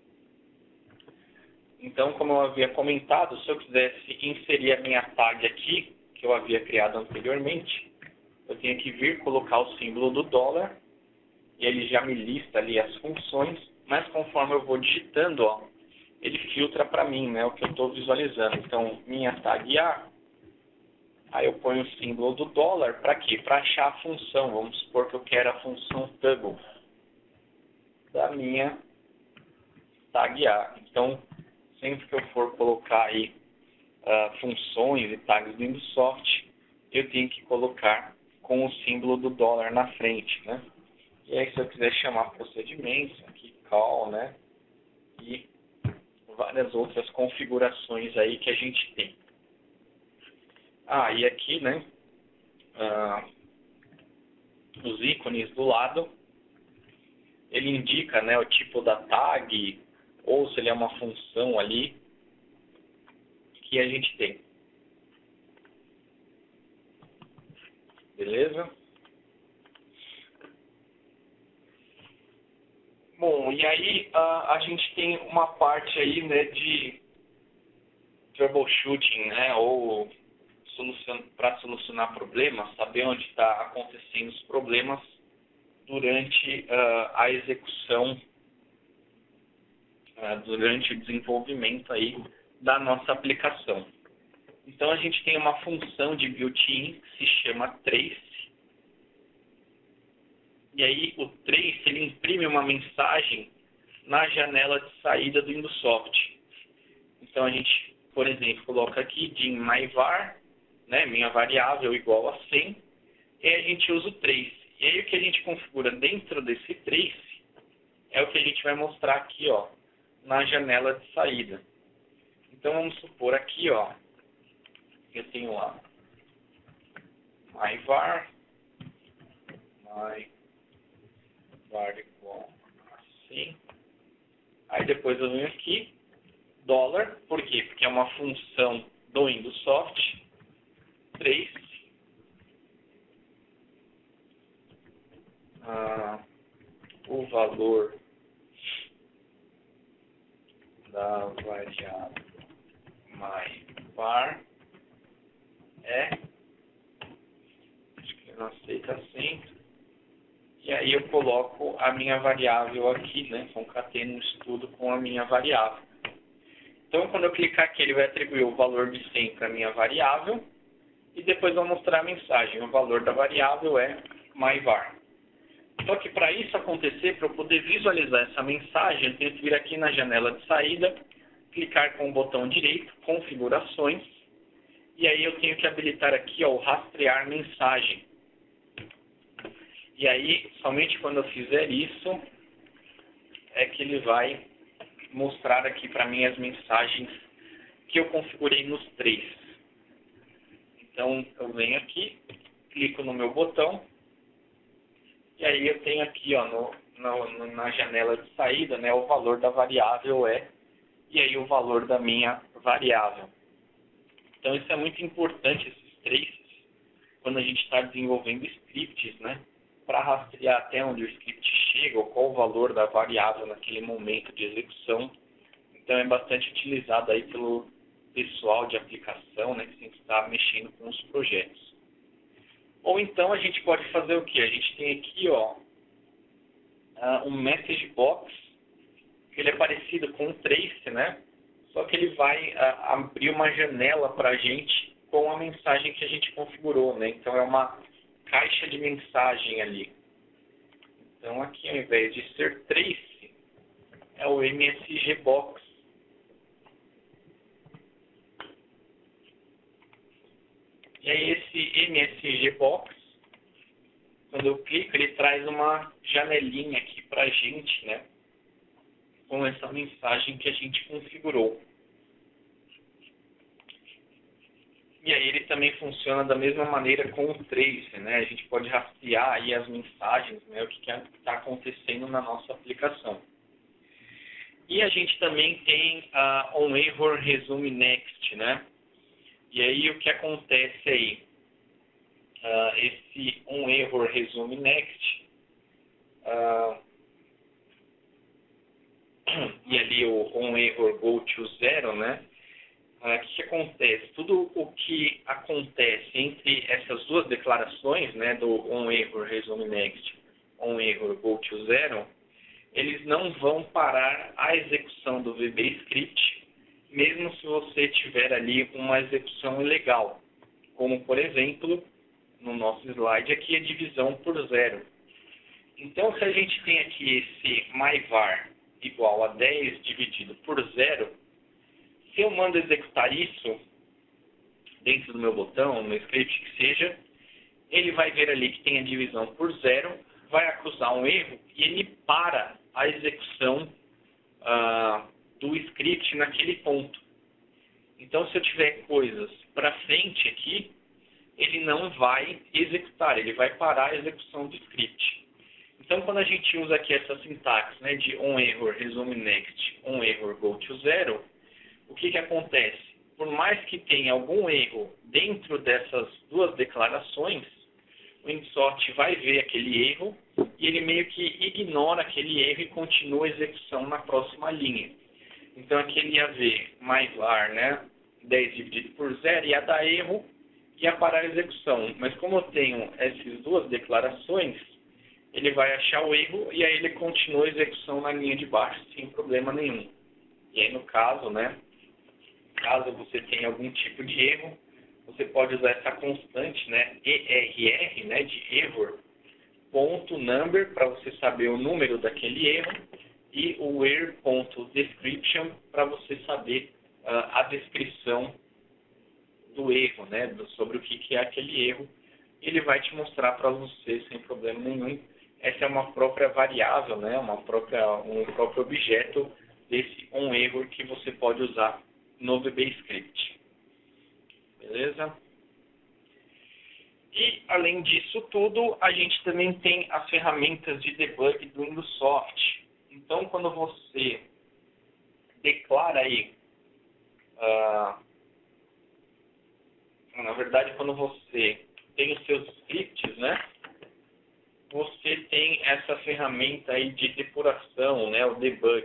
Então, como eu havia comentado, se eu quisesse inserir a minha tag aqui, que eu havia criado anteriormente, eu tenho que vir colocar o símbolo do dólar, e ele já me lista ali as funções, mas conforme eu vou digitando, ó, ele filtra para mim, né, o que eu estou visualizando. Então, minha tag A, aí eu ponho o símbolo do dólar, para quê? Para achar a função. Vamos supor que eu quero a função toggle da minha tag A. Então, sempre que eu for colocar aí funções e tags do Windows-Soft, eu tenho que colocar com o símbolo do dólar na frente, né? E aí se eu quiser chamar procedimentos, aqui call, né? E várias outras configurações aí que a gente tem. E aqui, né? Os ícones do lado, ele indica, né, o tipo da tag, ou se ele é uma função ali que a gente tem. Beleza? Bom, e aí a gente tem uma parte aí, né, de troubleshooting, né, ou para solucionar problemas, saber onde está acontecendo os problemas durante a execução, durante o desenvolvimento aí da nossa aplicação. Então a gente tem uma função de built-in que se chama trace. E aí o trace ele imprime uma mensagem na janela de saída do Indusoft. Então a gente, por exemplo, coloca aqui din myvar, né, minha variável igual a 100, e aí a gente usa o trace. E aí o que a gente configura dentro desse trace é o que a gente vai mostrar aqui, ó, na janela de saída. Então vamos supor aqui, ó, eu tenho lá myvar igual assim. Aí depois eu venho aqui, $, por quê? Porque é uma função do Indusoft, trace, o valor da variável myvar acho que não aceita acento, e aí eu coloco a minha variável aqui, né, concateno isso tudo com a minha variável. Então quando eu clicar aqui ele vai atribuir o valor de 100 para a minha variável, e depois vai mostrar a mensagem, o valor da variável é myvar. Só que para isso acontecer, para eu poder visualizar essa mensagem, eu tenho que vir aqui na janela de saída, clicar com o botão direito, configurações, e aí eu tenho que habilitar aqui, ó, o rastrear mensagem. E aí, somente quando eu fizer isso, é que ele vai mostrar aqui para mim as mensagens que eu configurei nos três. Então, eu venho aqui, clico no meu botão, e aí eu tenho aqui, ó, na janela de saída, né, o valor da variável e aí o valor da minha variável. Então isso é muito importante, esses traces, quando a gente está desenvolvendo scripts, né, para rastrear até onde o script chega, ou qual o valor da variável naquele momento de execução. Então é bastante utilizado aí pelo pessoal de aplicação, né, que sempre está mexendo com os projetos. Ou então a gente pode fazer o que? A gente tem aqui, ó, um message box, que ele é parecido com um trace, né? Só que ele vai abrir uma janela para a gente com a mensagem que a gente configurou, né? Então é uma caixa de mensagem ali. Então aqui, ao invés de ser trace, é o MSG box. E aí esse MSG box, quando eu clico, ele traz uma janelinha aqui para a gente, né? Com essa mensagem que a gente configurou. E aí ele também funciona da mesma maneira com o trace, né? A gente pode rastrear aí as mensagens, né? O que está acontecendo na nossa aplicação. E a gente também tem on error resume next, né? E aí o que acontece aí? Esse on error resume next e ali o on error go to 0, né? O que acontece? Tudo o que acontece entre essas duas declarações, né, do on error resume next, on error go to 0, eles não vão parar a execução do VB script, mesmo se você tiver ali uma execução ilegal, como por exemplo, no nosso slide aqui, a divisão por 0. Então, se a gente tem aqui esse myvar igual a 10 dividido por 0, se eu mando executar isso dentro do meu botão, no script que seja, ele vai ver ali que tem a divisão por 0, vai acusar um erro e ele para a execução do script naquele ponto. Então, se eu tiver coisas para frente aqui, ele não vai executar, ele vai parar a execução do script. Então, quando a gente usa aqui essa sintaxe, né, de onError, resume next, onError, go to zero, o que acontece? Por mais que tenha algum erro dentro dessas duas declarações, o IndSort vai ver aquele erro e ele meio que ignora aquele erro e continua a execução na próxima linha. Então, aqui ele ia ver myVar, né, 10 dividido por 0, ia dar erro e ia parar a execução. Mas como eu tenho essas duas declarações, ele vai achar o erro e aí ele continua a execução na linha de baixo sem problema nenhum. E aí, no caso, né, caso você tenha algum tipo de erro, você pode usar essa constante, né, ERR, né, de error, ponto number, para você saber o número daquele erro, e o where.description, para você saber a descrição do erro, né, sobre o que é aquele erro. Ele vai te mostrar para você sem problema nenhum. Essa é uma própria variável, né, um próprio objeto desse onError que você pode usar no VBScript. Beleza? E, além disso tudo, a gente também tem as ferramentas de debug do IndSort. Então, quando você declara aí, na verdade, quando você tem os seus scripts, né, você tem essa ferramenta aí de depuração, né, o debug.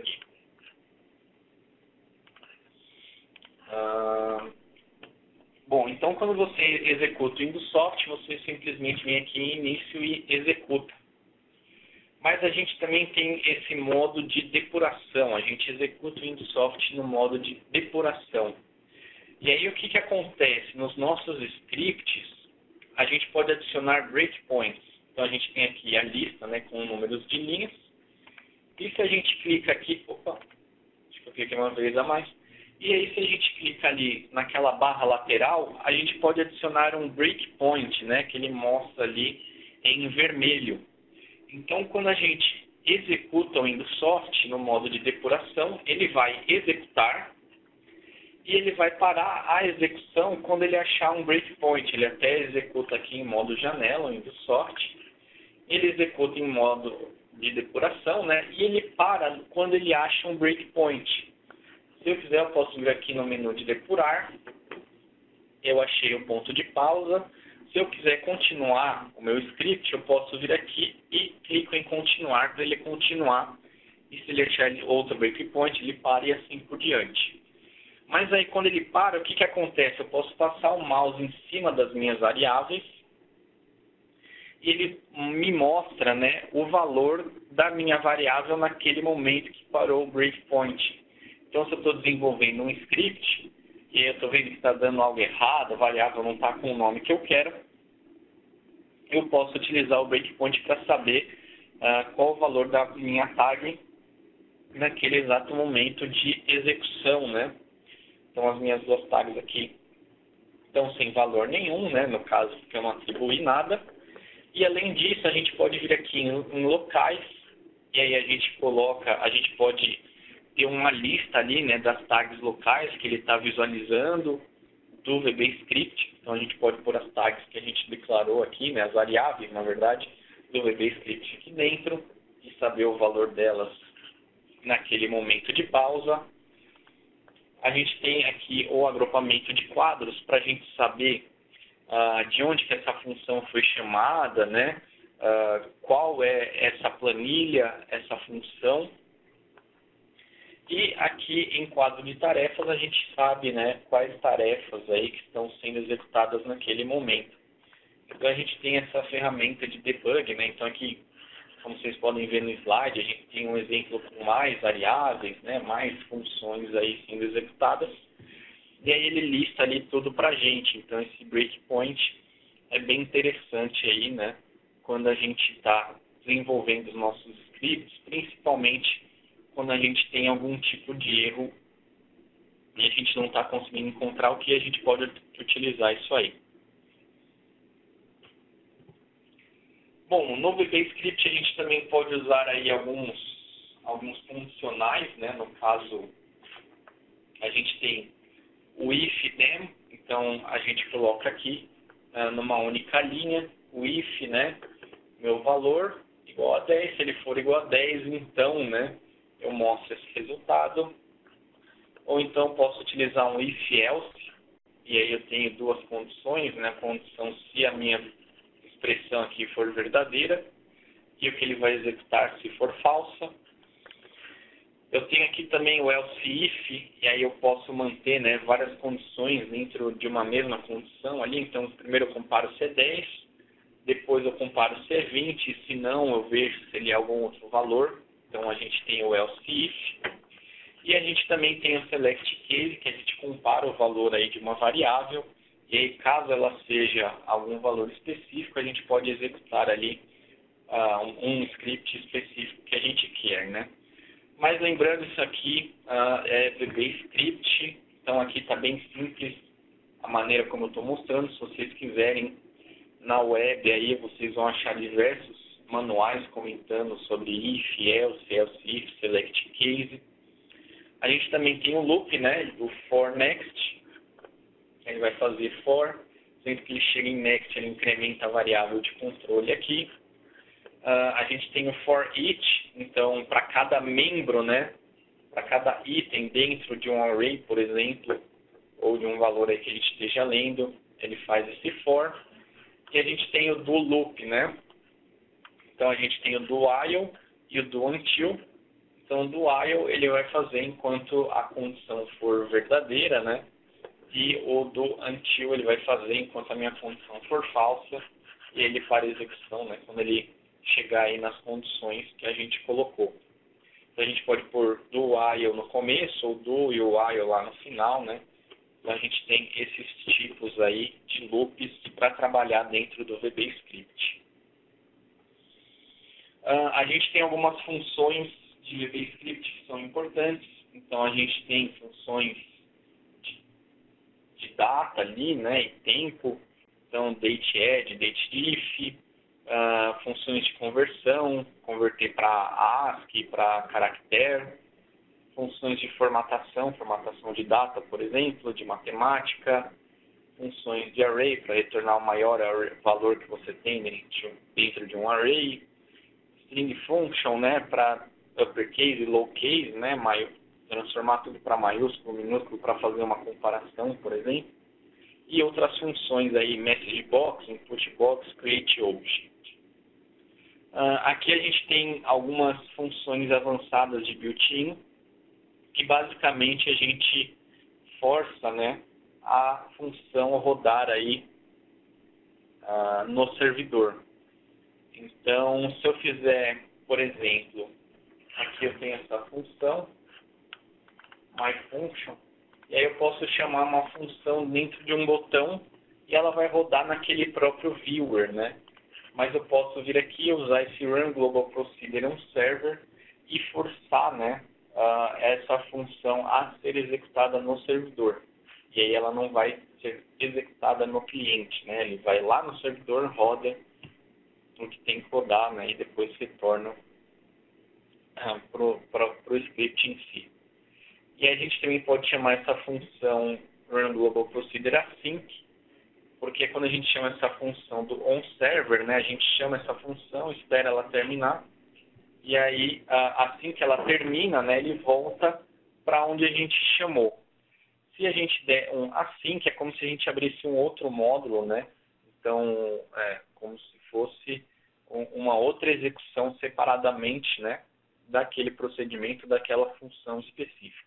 Bom, então quando você executa o IndSort, você simplesmente vem aqui em início e executa. Mas a gente também tem esse modo de depuração. A gente executa o IndSort no modo de depuração. E aí o que acontece? Nos nossos scripts, a gente pode adicionar breakpoints. Então a gente tem aqui a lista, né, com números de linhas. E se a gente clica aqui, acho que eu cliquei uma vez a mais. E aí se a gente clica ali naquela barra lateral, a gente pode adicionar um breakpoint, né, que ele mostra ali em vermelho. Então quando a gente executa o IndSort no modo de depuração, ele vai executar e ele vai parar a execução quando ele achar um breakpoint. Ele até executa aqui em modo janela, o IndSort. Ele executa em modo de depuração, né? E ele para quando ele acha um breakpoint. Se eu quiser, eu posso vir aqui no menu de depurar. Eu achei o ponto de pausa. Se eu quiser continuar o meu script, eu posso vir aqui e clico em continuar para ele continuar. E se ele achar outro breakpoint, ele para e assim por diante. Mas aí quando ele para, o que acontece? Eu posso passar o mouse em cima das minhas variáveis e ele me mostra, né, o valor da minha variável naquele momento que parou o breakpoint. Então, se eu estou desenvolvendo um script e eu estou vendo que está dando algo errado, a variável não está com o nome que eu quero, eu posso utilizar o breakpoint para saber qual o valor da minha tag naquele exato momento de execução, né? Então, as minhas duas tags aqui estão sem valor nenhum, né? No caso, porque eu não atribuí nada. E, além disso, a gente pode vir aqui em locais, e aí a gente pode ter uma lista ali, né, das tags locais que ele está visualizando do VBScript. Então, a gente pode pôr as tags que a gente declarou aqui, né, as variáveis, na verdade, do VBScript aqui dentro, e saber o valor delas naquele momento de pausa. A gente tem aqui o agrupamento de quadros para a gente saber de onde que essa função foi chamada, né? Qual é essa planilha, essa função. E aqui em quadro de tarefas a gente sabe, né, quais tarefas aí que estão sendo executadas naquele momento. Então a gente tem essa ferramenta de debug, né? Então aqui, como vocês podem ver no slide, a gente tem um exemplo com mais variáveis, né, mais funções aí sendo executadas. E aí ele lista ali tudo pra gente. Então esse breakpoint é bem interessante aí, né, quando a gente está desenvolvendo os nossos scripts, principalmente quando a gente tem algum tipo de erro e a gente não está conseguindo encontrar o que a gente pode utilizar isso aí. Bom, no VBScript a gente também pode usar aí alguns condicionais, né? No caso, a gente tem o if then, então a gente coloca aqui numa única linha o if, né? Meu valor igual a 10, se ele for igual a 10, então, né? Eu mostro esse resultado. Ou então posso utilizar um if else, e aí eu tenho duas condições, né? A condição se a minha expressão aqui for verdadeira e o que ele vai executar se for falsa. Eu tenho aqui também o else if, e aí eu posso manter, né, várias condições dentro de uma mesma condição ali. Então, primeiro eu comparo se é 10, depois eu comparo se é 20, se não eu vejo se ele é algum outro valor. Então, a gente tem o else if. E a gente também tem o select case, que a gente compara o valor aí de uma variável. E aí, caso ela seja algum valor específico, a gente pode executar ali um script específico que a gente quer, né? Mas lembrando, isso aqui é VBScript, então aqui está bem simples a maneira como eu estou mostrando. Se vocês quiserem, na web aí vocês vão achar diversos manuais comentando sobre if, else, else if, select case. A gente também tem o loop, né, o for next. Ele vai fazer for, sempre que ele chega em next, ele incrementa a variável de controle aqui. A gente tem o for each, então para cada membro, né, para cada item dentro de um array, por exemplo, ou de um valor aí que a gente esteja lendo, ele faz esse for. E a gente tem o do loop, né? Então a gente tem o do while e o do until. Então o do while ele vai fazer enquanto a condição for verdadeira, né? E o do until ele vai fazer enquanto a minha condição for falsa, e ele para a execução, né, quando ele chegar aí nas condições que a gente colocou. Então a gente pode pôr do while no começo, ou do e o while lá no final, né? Então a gente tem esses tipos aí de loops para trabalhar dentro do VBScript. A gente tem algumas funções de VBScript que são importantes. Então a gente tem funções de data ali, né, e tempo. Então date add, date if, funções de conversão, converter para ASCII, para caractere, funções de formatação de data, por exemplo, de matemática, funções de array para retornar o maior valor que você tem dentro de um array, string function, né, para uppercase e lowercase, né, transformar tudo para maiúsculo, minúsculo para fazer uma comparação, por exemplo, e outras funções aí, message box, input box, create object. Aqui a gente tem algumas funções avançadas de built-in, que basicamente a gente força, né, a função a rodar aí no servidor. Então, se eu fizer, por exemplo, aqui eu tenho essa função, myFunction, e aí eu posso chamar uma função dentro de um botão e ela vai rodar naquele próprio viewer, né? Mas eu posso vir aqui e usar esse run global procedure on server e forçar, né, essa função a ser executada no servidor. E aí ela não vai ser executada no cliente, né? Ele vai lá no servidor, roda o que tem que rodar, né? E depois retorna para o script em si. E a gente também pode chamar essa função run global procedure async, porque quando a gente chama essa função do onServer, né, a gente chama essa função, espera ela terminar, e aí, assim que ela termina, né, ele volta para onde a gente chamou. Se a gente der um async, é como se a gente abrisse um outro módulo, né? Então, é como se fosse uma outra execução separadamente, né, daquele procedimento, daquela função específica.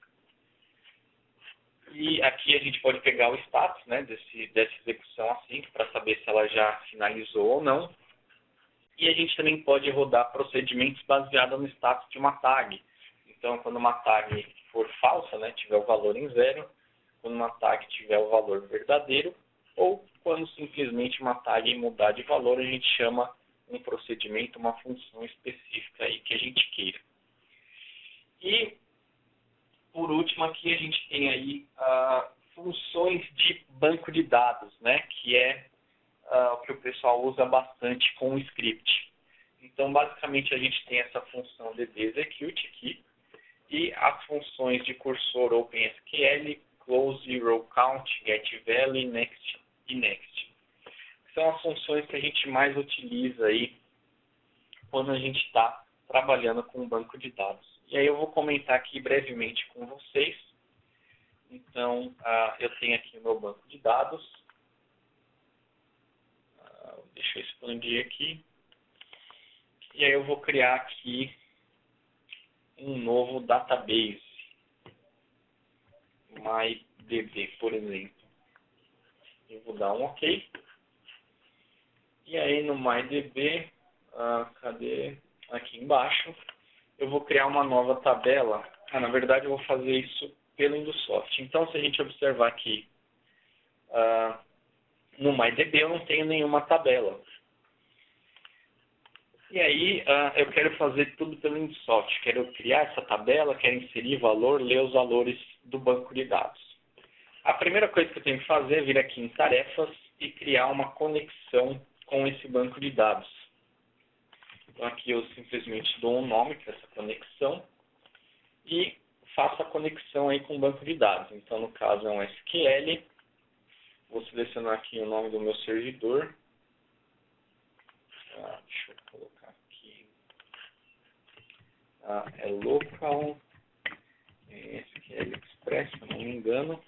E aqui a gente pode pegar o status, né, dessa execução async para saber se ela já finalizou ou não. E a gente também pode rodar procedimentos baseados no status de uma tag. Então, quando uma tag for falsa, né, tiver o valor em 0, quando uma tag tiver o valor verdadeiro, ou quando simplesmente uma tag mudar de valor, a gente chama um procedimento, uma função específica aí que a gente queira. E por último, aqui a gente tem aí funções de banco de dados, né, que é o que o pessoal usa bastante com o script. Então, basicamente, a gente tem essa função DB-execute aqui e as funções de cursor OpenSQL, close, row count, get value, next e next. São as funções que a gente mais utiliza aí quando a gente está trabalhando com um banco de dados. E aí eu vou comentar aqui brevemente com vocês. Então, eu tenho aqui o meu banco de dados. Deixa eu expandir aqui. E aí eu vou criar aqui um novo database. MyDB, por exemplo. Eu vou dar um OK. E aí no MyDB, cadê? Aqui embaixo, eu vou criar uma nova tabela. Na verdade, eu vou fazer isso pelo Indusoft. Então, se a gente observar aqui, no MyDB eu não tenho nenhuma tabela. E aí, eu quero fazer tudo pelo Indusoft. Quero criar essa tabela, quero inserir valor, ler os valores do banco de dados. A primeira coisa que eu tenho que fazer é vir aqui em tarefas e criar uma conexão com esse banco de dados. Então, aqui eu simplesmente dou um nome para essa conexão e faço a conexão aí com o banco de dados. Então, no caso, é um SQL. Vou selecionar aqui o nome do meu servidor. Deixa eu colocar aqui. É local SQL Express, se eu não me engano.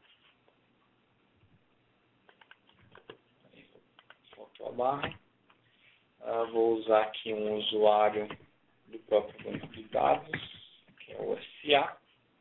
Aí, faltou a barra. Vou usar aqui um usuário do próprio banco de dados, que é o SA.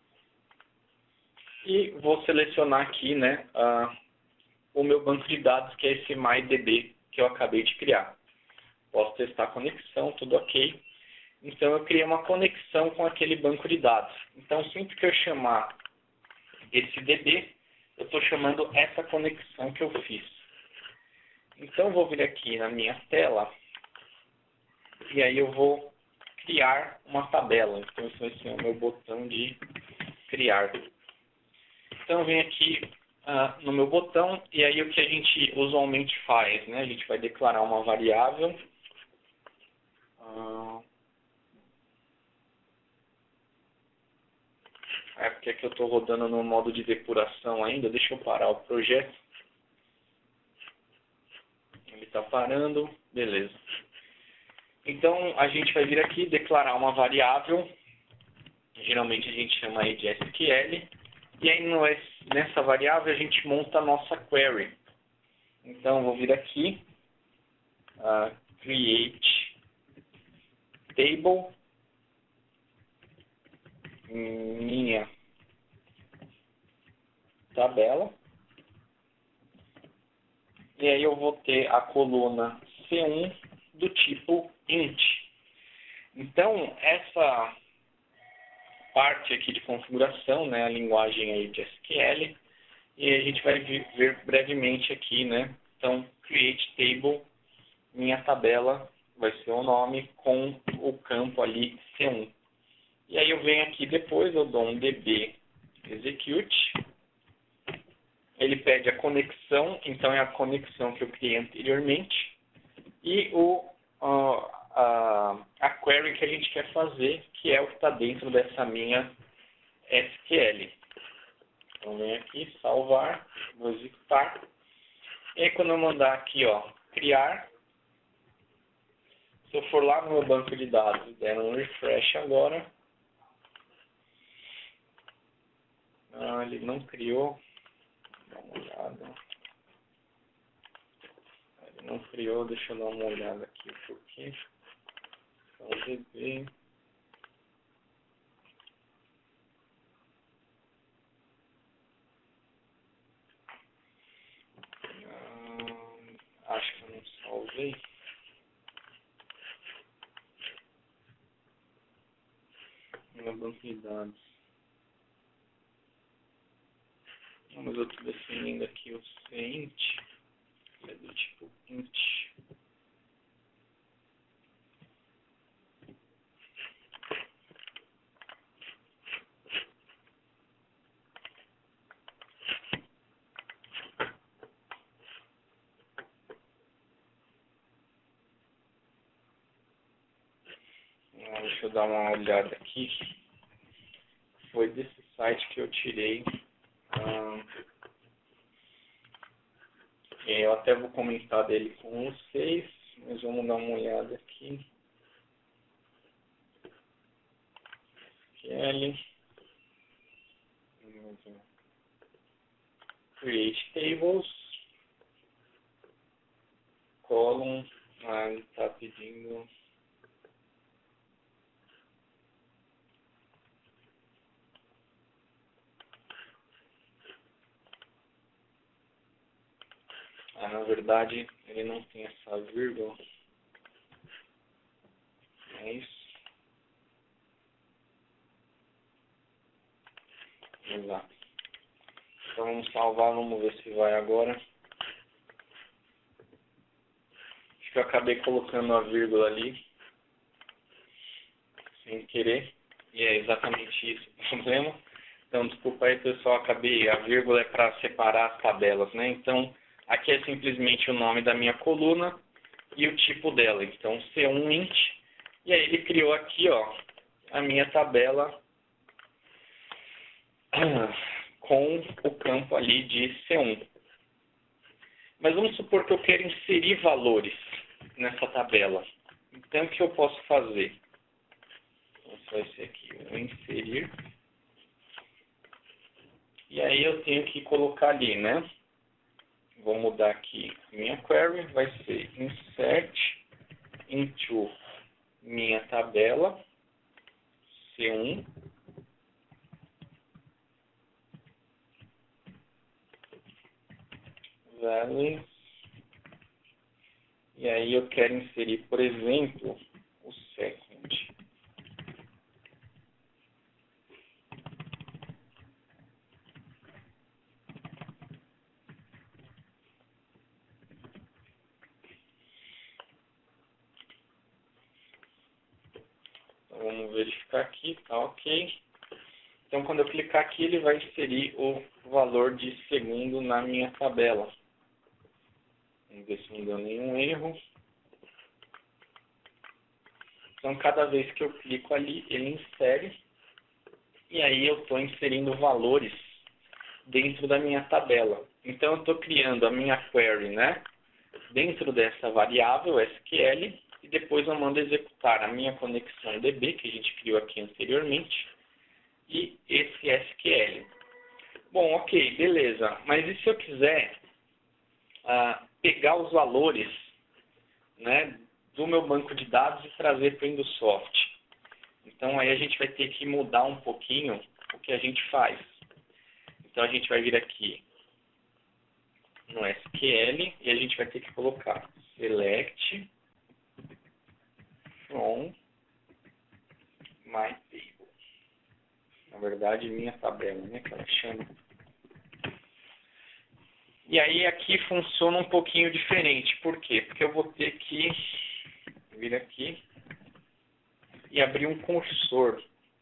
E vou selecionar aqui, né, o meu banco de dados, que é esse MyDB que eu acabei de criar. Posso testar a conexão, tudo ok. Então, eu criei uma conexão com aquele banco de dados. Então, sempre que eu chamar esse DB, eu estou chamando essa conexão que eu fiz. Então, eu vou vir aqui na minha tela e aí eu vou criar uma tabela. Então, esse vai ser o meu botão de criar. Então, eu venho aqui no meu botão e aí o que a gente usualmente faz, né? A gente vai declarar uma variável. Porque aqui eu estou rodando no modo de depuração ainda. Deixa eu parar o projeto. Ele está parando. Beleza. Então, a gente vai vir aqui declarar uma variável. Geralmente a gente chama aí de SQL. E aí nessa variável a gente monta a nossa query. Então, eu vou vir aqui. Create table. Minha tabela. E aí eu vou ter a coluna C1 do tipo int. Então, essa parte aqui de configuração, né, a linguagem aí de SQL, e a gente vai ver brevemente aqui, né? Então, create table, minha tabela vai ser o nome com o campo ali C1. E aí eu venho aqui depois, eu dou um db execute. Ele pede a conexão, então é a conexão que eu criei anteriormente. E a query que a gente quer fazer, que é o que está dentro dessa minha SQL. Então, venho aqui, salvar, vou executar. E aí, quando eu mandar aqui, criar, se eu for lá no meu banco de dados, der um refresh agora, ele não criou. Dá uma olhada. Ele não criou, deixa eu dar uma olhada aqui por quê. Então, DB. Acho que eu não salvei. Meu banco de dados. Mas eu estou definindo aqui o CINT, que é do tipo int. Deixa eu dar uma olhada aqui. Foi desse site que eu tirei. Eu até vou comentar dele com vocês, mas vamos dar uma olhada aqui. SQL. Create tables. Column. Ele está pedindo. Na verdade, ele não tem essa vírgula. É isso. Exato. Então vamos salvar, vamos ver se vai agora. Acho que eu acabei colocando a vírgula ali, sem querer. E é exatamente isso o problema. Então, desculpa aí, pessoal, acabei. A vírgula é para separar as tabelas, né? Então, aqui é simplesmente o nome da minha coluna e o tipo dela. Então, C1 int. E aí ele criou aqui, ó, a minha tabela com o campo ali de C1. Mas vamos supor que eu quero inserir valores nessa tabela. Então, o que eu posso fazer? Então, vai ser aqui, eu vou inserir. E aí eu tenho que colocar ali, né? Vou mudar aqui minha query, vai ser insert into minha tabela C1. Values. E aí eu quero inserir, por exemplo, o second. Então, vamos verificar aqui, tá ok. Então, quando eu clicar aqui, ele vai inserir o valor de segundo na minha tabela. Vamos ver se não deu nenhum erro. Então, cada vez que eu clico ali, ele insere. E aí eu estou inserindo valores dentro da minha tabela. Então, eu estou criando a minha query, né? Dentro dessa variável SQL. E depois eu mando executar a minha conexão DB, que a gente criou aqui anteriormente. E esse SQL. Bom, ok, beleza. Mas e se eu quiser pegar os valores, né, do meu banco de dados e trazer para o Indusoft? Então, aí a gente vai ter que mudar um pouquinho o que a gente faz. Então, a gente vai vir aqui no SQL e a gente vai ter que colocar select from my table. Na verdade, minha tabela, né, que ela chama. E aí aqui funciona um pouquinho diferente. Por quê? Porque eu vou ter que vir aqui e abrir um cursor.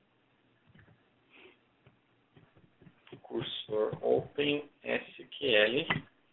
Cursor Open SQL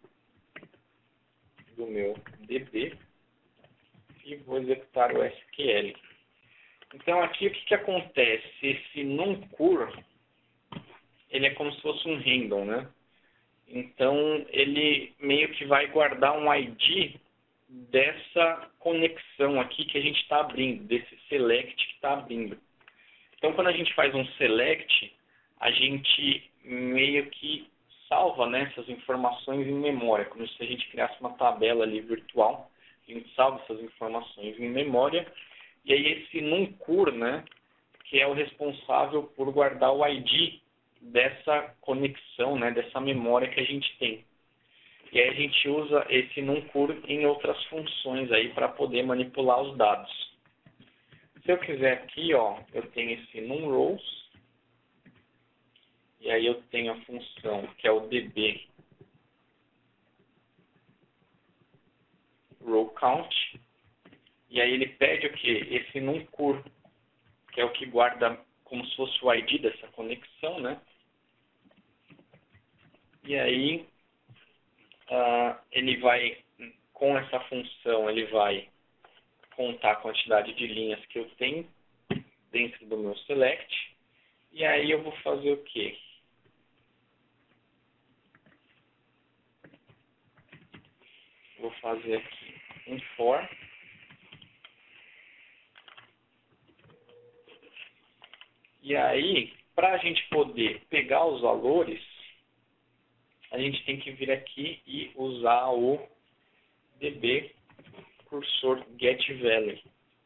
do meu DB e vou executar o SQL. Então aqui o que acontece? Esse num_cur, ele é como se fosse um random, né? Então ele meio que vai guardar um ID dessa conexão aqui que a gente está abrindo, desse select que está abrindo. Então quando a gente faz um select, a gente meio que salva, né, essas informações em memória, como se a gente criasse uma tabela ali virtual. A gente salva essas informações em memória. E aí esse num_cur, né, que é o responsável por guardar o ID dessa conexão, né, dessa memória que a gente tem. E aí a gente usa esse num_cur em outras funções aí para poder manipular os dados. Se eu quiser aqui, ó, eu tenho esse num_rows. E aí eu tenho a função que é o db row count. E aí ele pede o quê? Esse num_cur, que é o que guarda como se fosse o ID dessa conexão, né? E aí ele vai, com essa função, ele vai contar a quantidade de linhas que eu tenho dentro do meu select. E aí eu vou fazer o quê? Vou fazer aqui um for. E aí, para a gente poder pegar os valores, a gente tem que vir aqui e usar o db cursor getValue.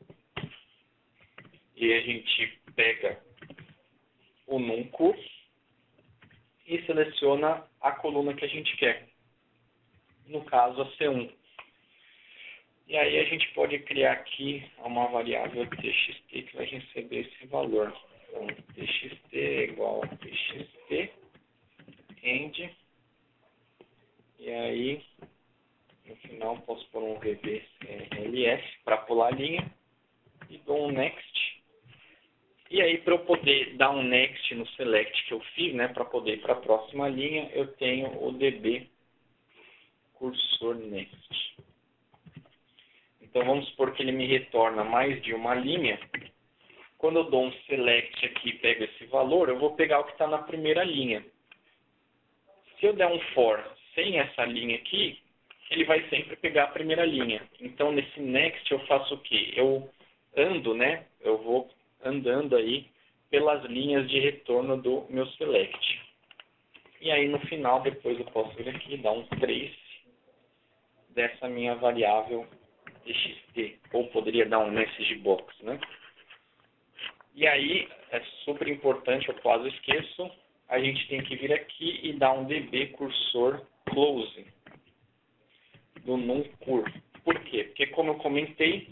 E a gente pega o numCur e seleciona a coluna que a gente quer. No caso, a C1. E aí a gente pode criar aqui uma variável txt que vai receber esse valor. Então, txt é igual a txt end. E aí, no final, posso pôr um vbls para pular a linha. E dou um next. E aí, para eu poder dar um next no select que eu fiz, né, para poder ir para a próxima linha, eu tenho o db cursor next. Então, vamos supor que ele me retorna mais de uma linha. Quando eu dou um select aqui e pego esse valor, eu vou pegar o que está na primeira linha. Se eu der um for sem essa linha aqui, ele vai sempre pegar a primeira linha. Então, nesse next, eu faço o quê? Eu ando, né? Eu vou andando aí pelas linhas de retorno do meu select. E aí, no final, depois eu posso vir aqui e dar um trace dessa minha variável txt, ou poderia dar um message box, né? E aí, é super importante, eu quase esqueço, a gente tem que vir aqui e dar um db cursor close do numCur. Por quê? Porque, como eu comentei,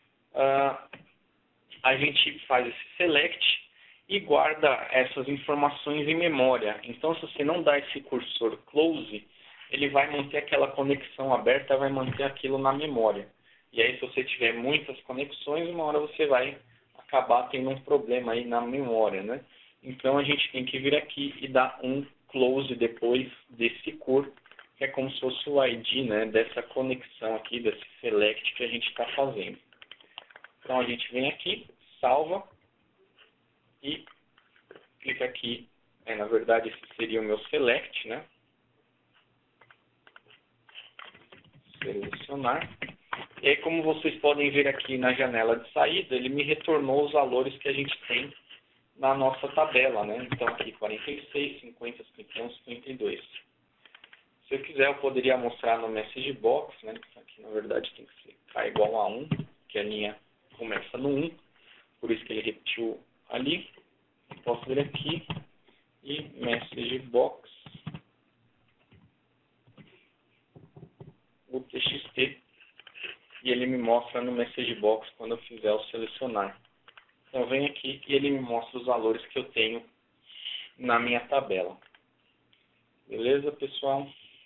a gente faz esse select e guarda essas informações em memória. Então, se você não dá esse cursor close, ele vai manter aquela conexão aberta, vai manter aquilo na memória. E aí, se você tiver muitas conexões, uma hora você vai acabar tendo um problema aí na memória, né? Então, a gente tem que vir aqui e dar um close depois desse cur, que é como se fosse o ID, né, dessa conexão aqui, desse select que a gente está fazendo. Então, a gente vem aqui, salva e clica aqui. Na verdade, esse seria o meu select, né? Selecionar. E aí, como vocês podem ver aqui na janela de saída, ele me retornou os valores que a gente tem na nossa tabela, né? Então, aqui 46, 50, 51, 52. Se eu quiser, eu poderia mostrar no message box, né? Aqui, na verdade, tem que ser k igual a 1, que a linha começa no 1, por isso que ele repetiu ali. Posso vir aqui e message box o txt, e ele me mostra no message box quando eu fizer o selecionar. Então, eu venho aqui e ele me mostra os valores que eu tenho na minha tabela. Beleza, pessoal?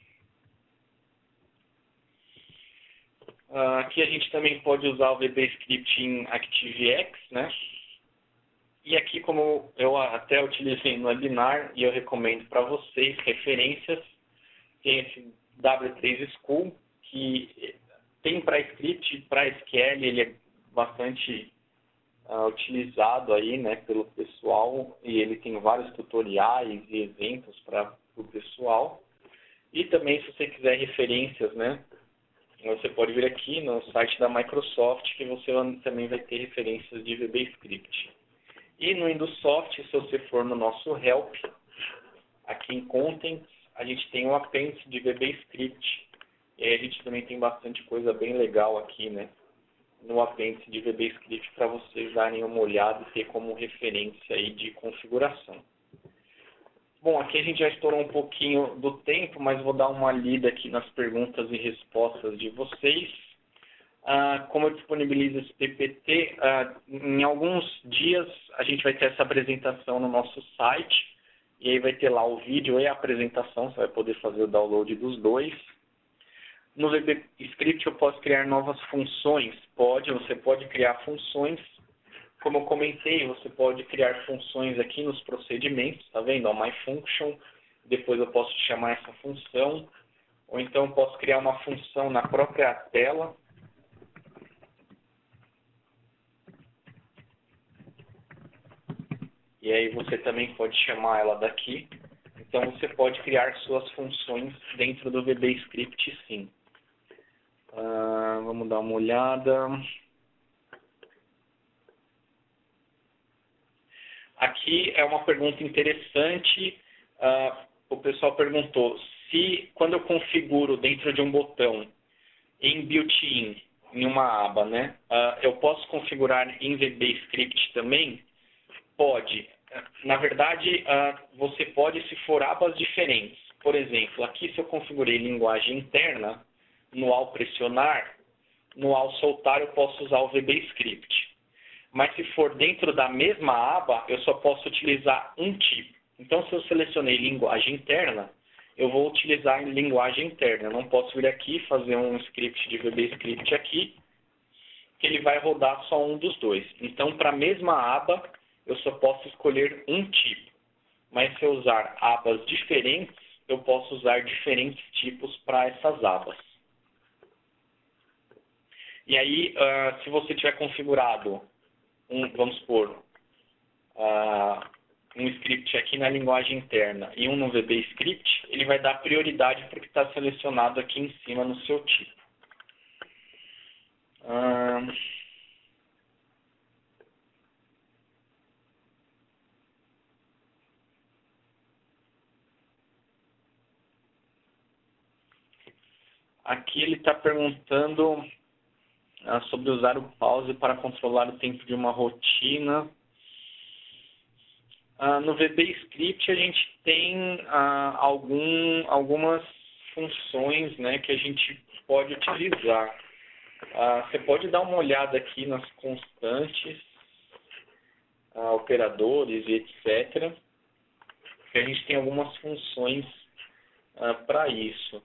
Aqui a gente também pode usar o VBScript em ActiveX, né? E aqui, como eu até utilizei no webinar, e eu recomendo para vocês referências, tem esse W3 School, que tem para script, para SQL, ele é bastante utilizado aí, né, pelo pessoal, e ele tem vários tutoriais e exemplos para o pessoal. E também, se você quiser referências, né, você pode vir aqui no site da Microsoft, que você também vai ter referências de VBScript. E no Indusoft, se você for no nosso Help, aqui em Contents, a gente tem um apêndice de VBScript. E aí a gente também tem bastante coisa bem legal aqui, né, no apêndice de VBScript para vocês darem uma olhada e ter como referência aí de configuração. Bom, aqui a gente já estourou um pouquinho do tempo, mas vou dar uma lida aqui nas perguntas e respostas de vocês. Como eu disponibilizo esse PPT, em alguns dias a gente vai ter essa apresentação no nosso site, e aí vai ter lá o vídeo e a apresentação, você vai poder fazer o download dos dois. No VBScript eu posso criar novas funções, você pode criar funções. Como eu comentei, você pode criar funções aqui nos procedimentos, tá vendo? Ó, myFunction, depois eu posso chamar essa função, ou então eu posso criar uma função na própria tela. E aí você também pode chamar ela daqui. Então você pode criar suas funções dentro do VBScript, sim. Vamos dar uma olhada. Aqui é uma pergunta interessante. O pessoal perguntou se quando eu configuro dentro de um botão em built-in, em uma aba, né, eu posso configurar em VBScript também? Pode. Na verdade, você pode se for abas diferentes. Por exemplo, aqui se eu configurei linguagem interna, no ao pressionar, no ao soltar eu posso usar o VBScript. Mas se for dentro da mesma aba, eu só posso utilizar um tipo. Então, se eu selecionei linguagem interna, eu vou utilizar em linguagem interna. Eu não posso vir aqui e fazer um script de VBScript aqui, que ele vai rodar só um dos dois. Então, para a mesma aba, eu só posso escolher um tipo. Mas se eu usar abas diferentes, eu posso usar diferentes tipos para essas abas. E aí, se você tiver configurado, vamos supor, um script aqui na linguagem interna e um no VBScript, ele vai dar prioridade para o que está selecionado aqui em cima no seu tipo. Aqui ele está perguntando sobre usar o pause para controlar o tempo de uma rotina. No VBScript a gente tem algumas funções, né, que a gente pode utilizar. Você pode dar uma olhada aqui nas constantes, operadores e etc. Que a gente tem algumas funções para isso.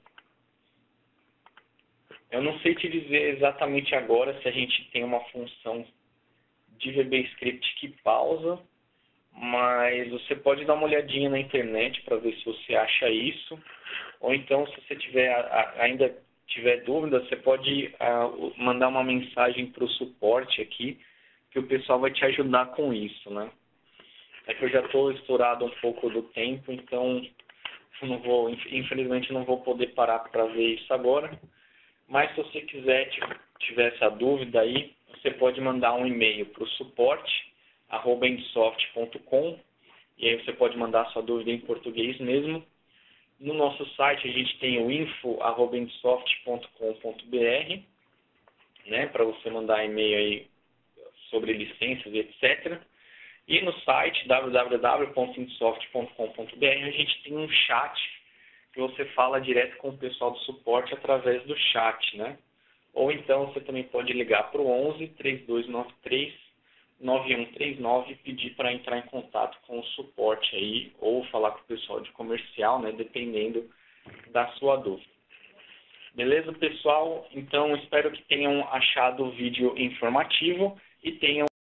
Eu não sei te dizer exatamente agora se a gente tem uma função de VBScript que pausa, mas você pode dar uma olhadinha na internet para ver se você acha isso. Ou então, se você ainda tiver dúvida, você pode mandar uma mensagem para o suporte aqui, que o pessoal vai te ajudar com isso, né? É que eu já estou estourado um pouco do tempo, então infelizmente não vou poder parar para ver isso agora. Mas se você tiver essa dúvida aí, você pode mandar um e-mail para o suporte@insoft.com e aí você pode mandar sua dúvida em português mesmo. No nosso site a gente tem o info@insoft.com.br, né, para você mandar e-mail aí sobre licenças e etc. E no site www.insoft.com.br a gente tem um chat que você fala direto com o pessoal do suporte através do chat, né? Ou então você também pode ligar para o 11 3293 9139 e pedir para entrar em contato com o suporte aí, ou falar com o pessoal de comercial, né? Dependendo da sua dúvida. Beleza, pessoal? Então, espero que tenham achado o vídeo informativo e tenham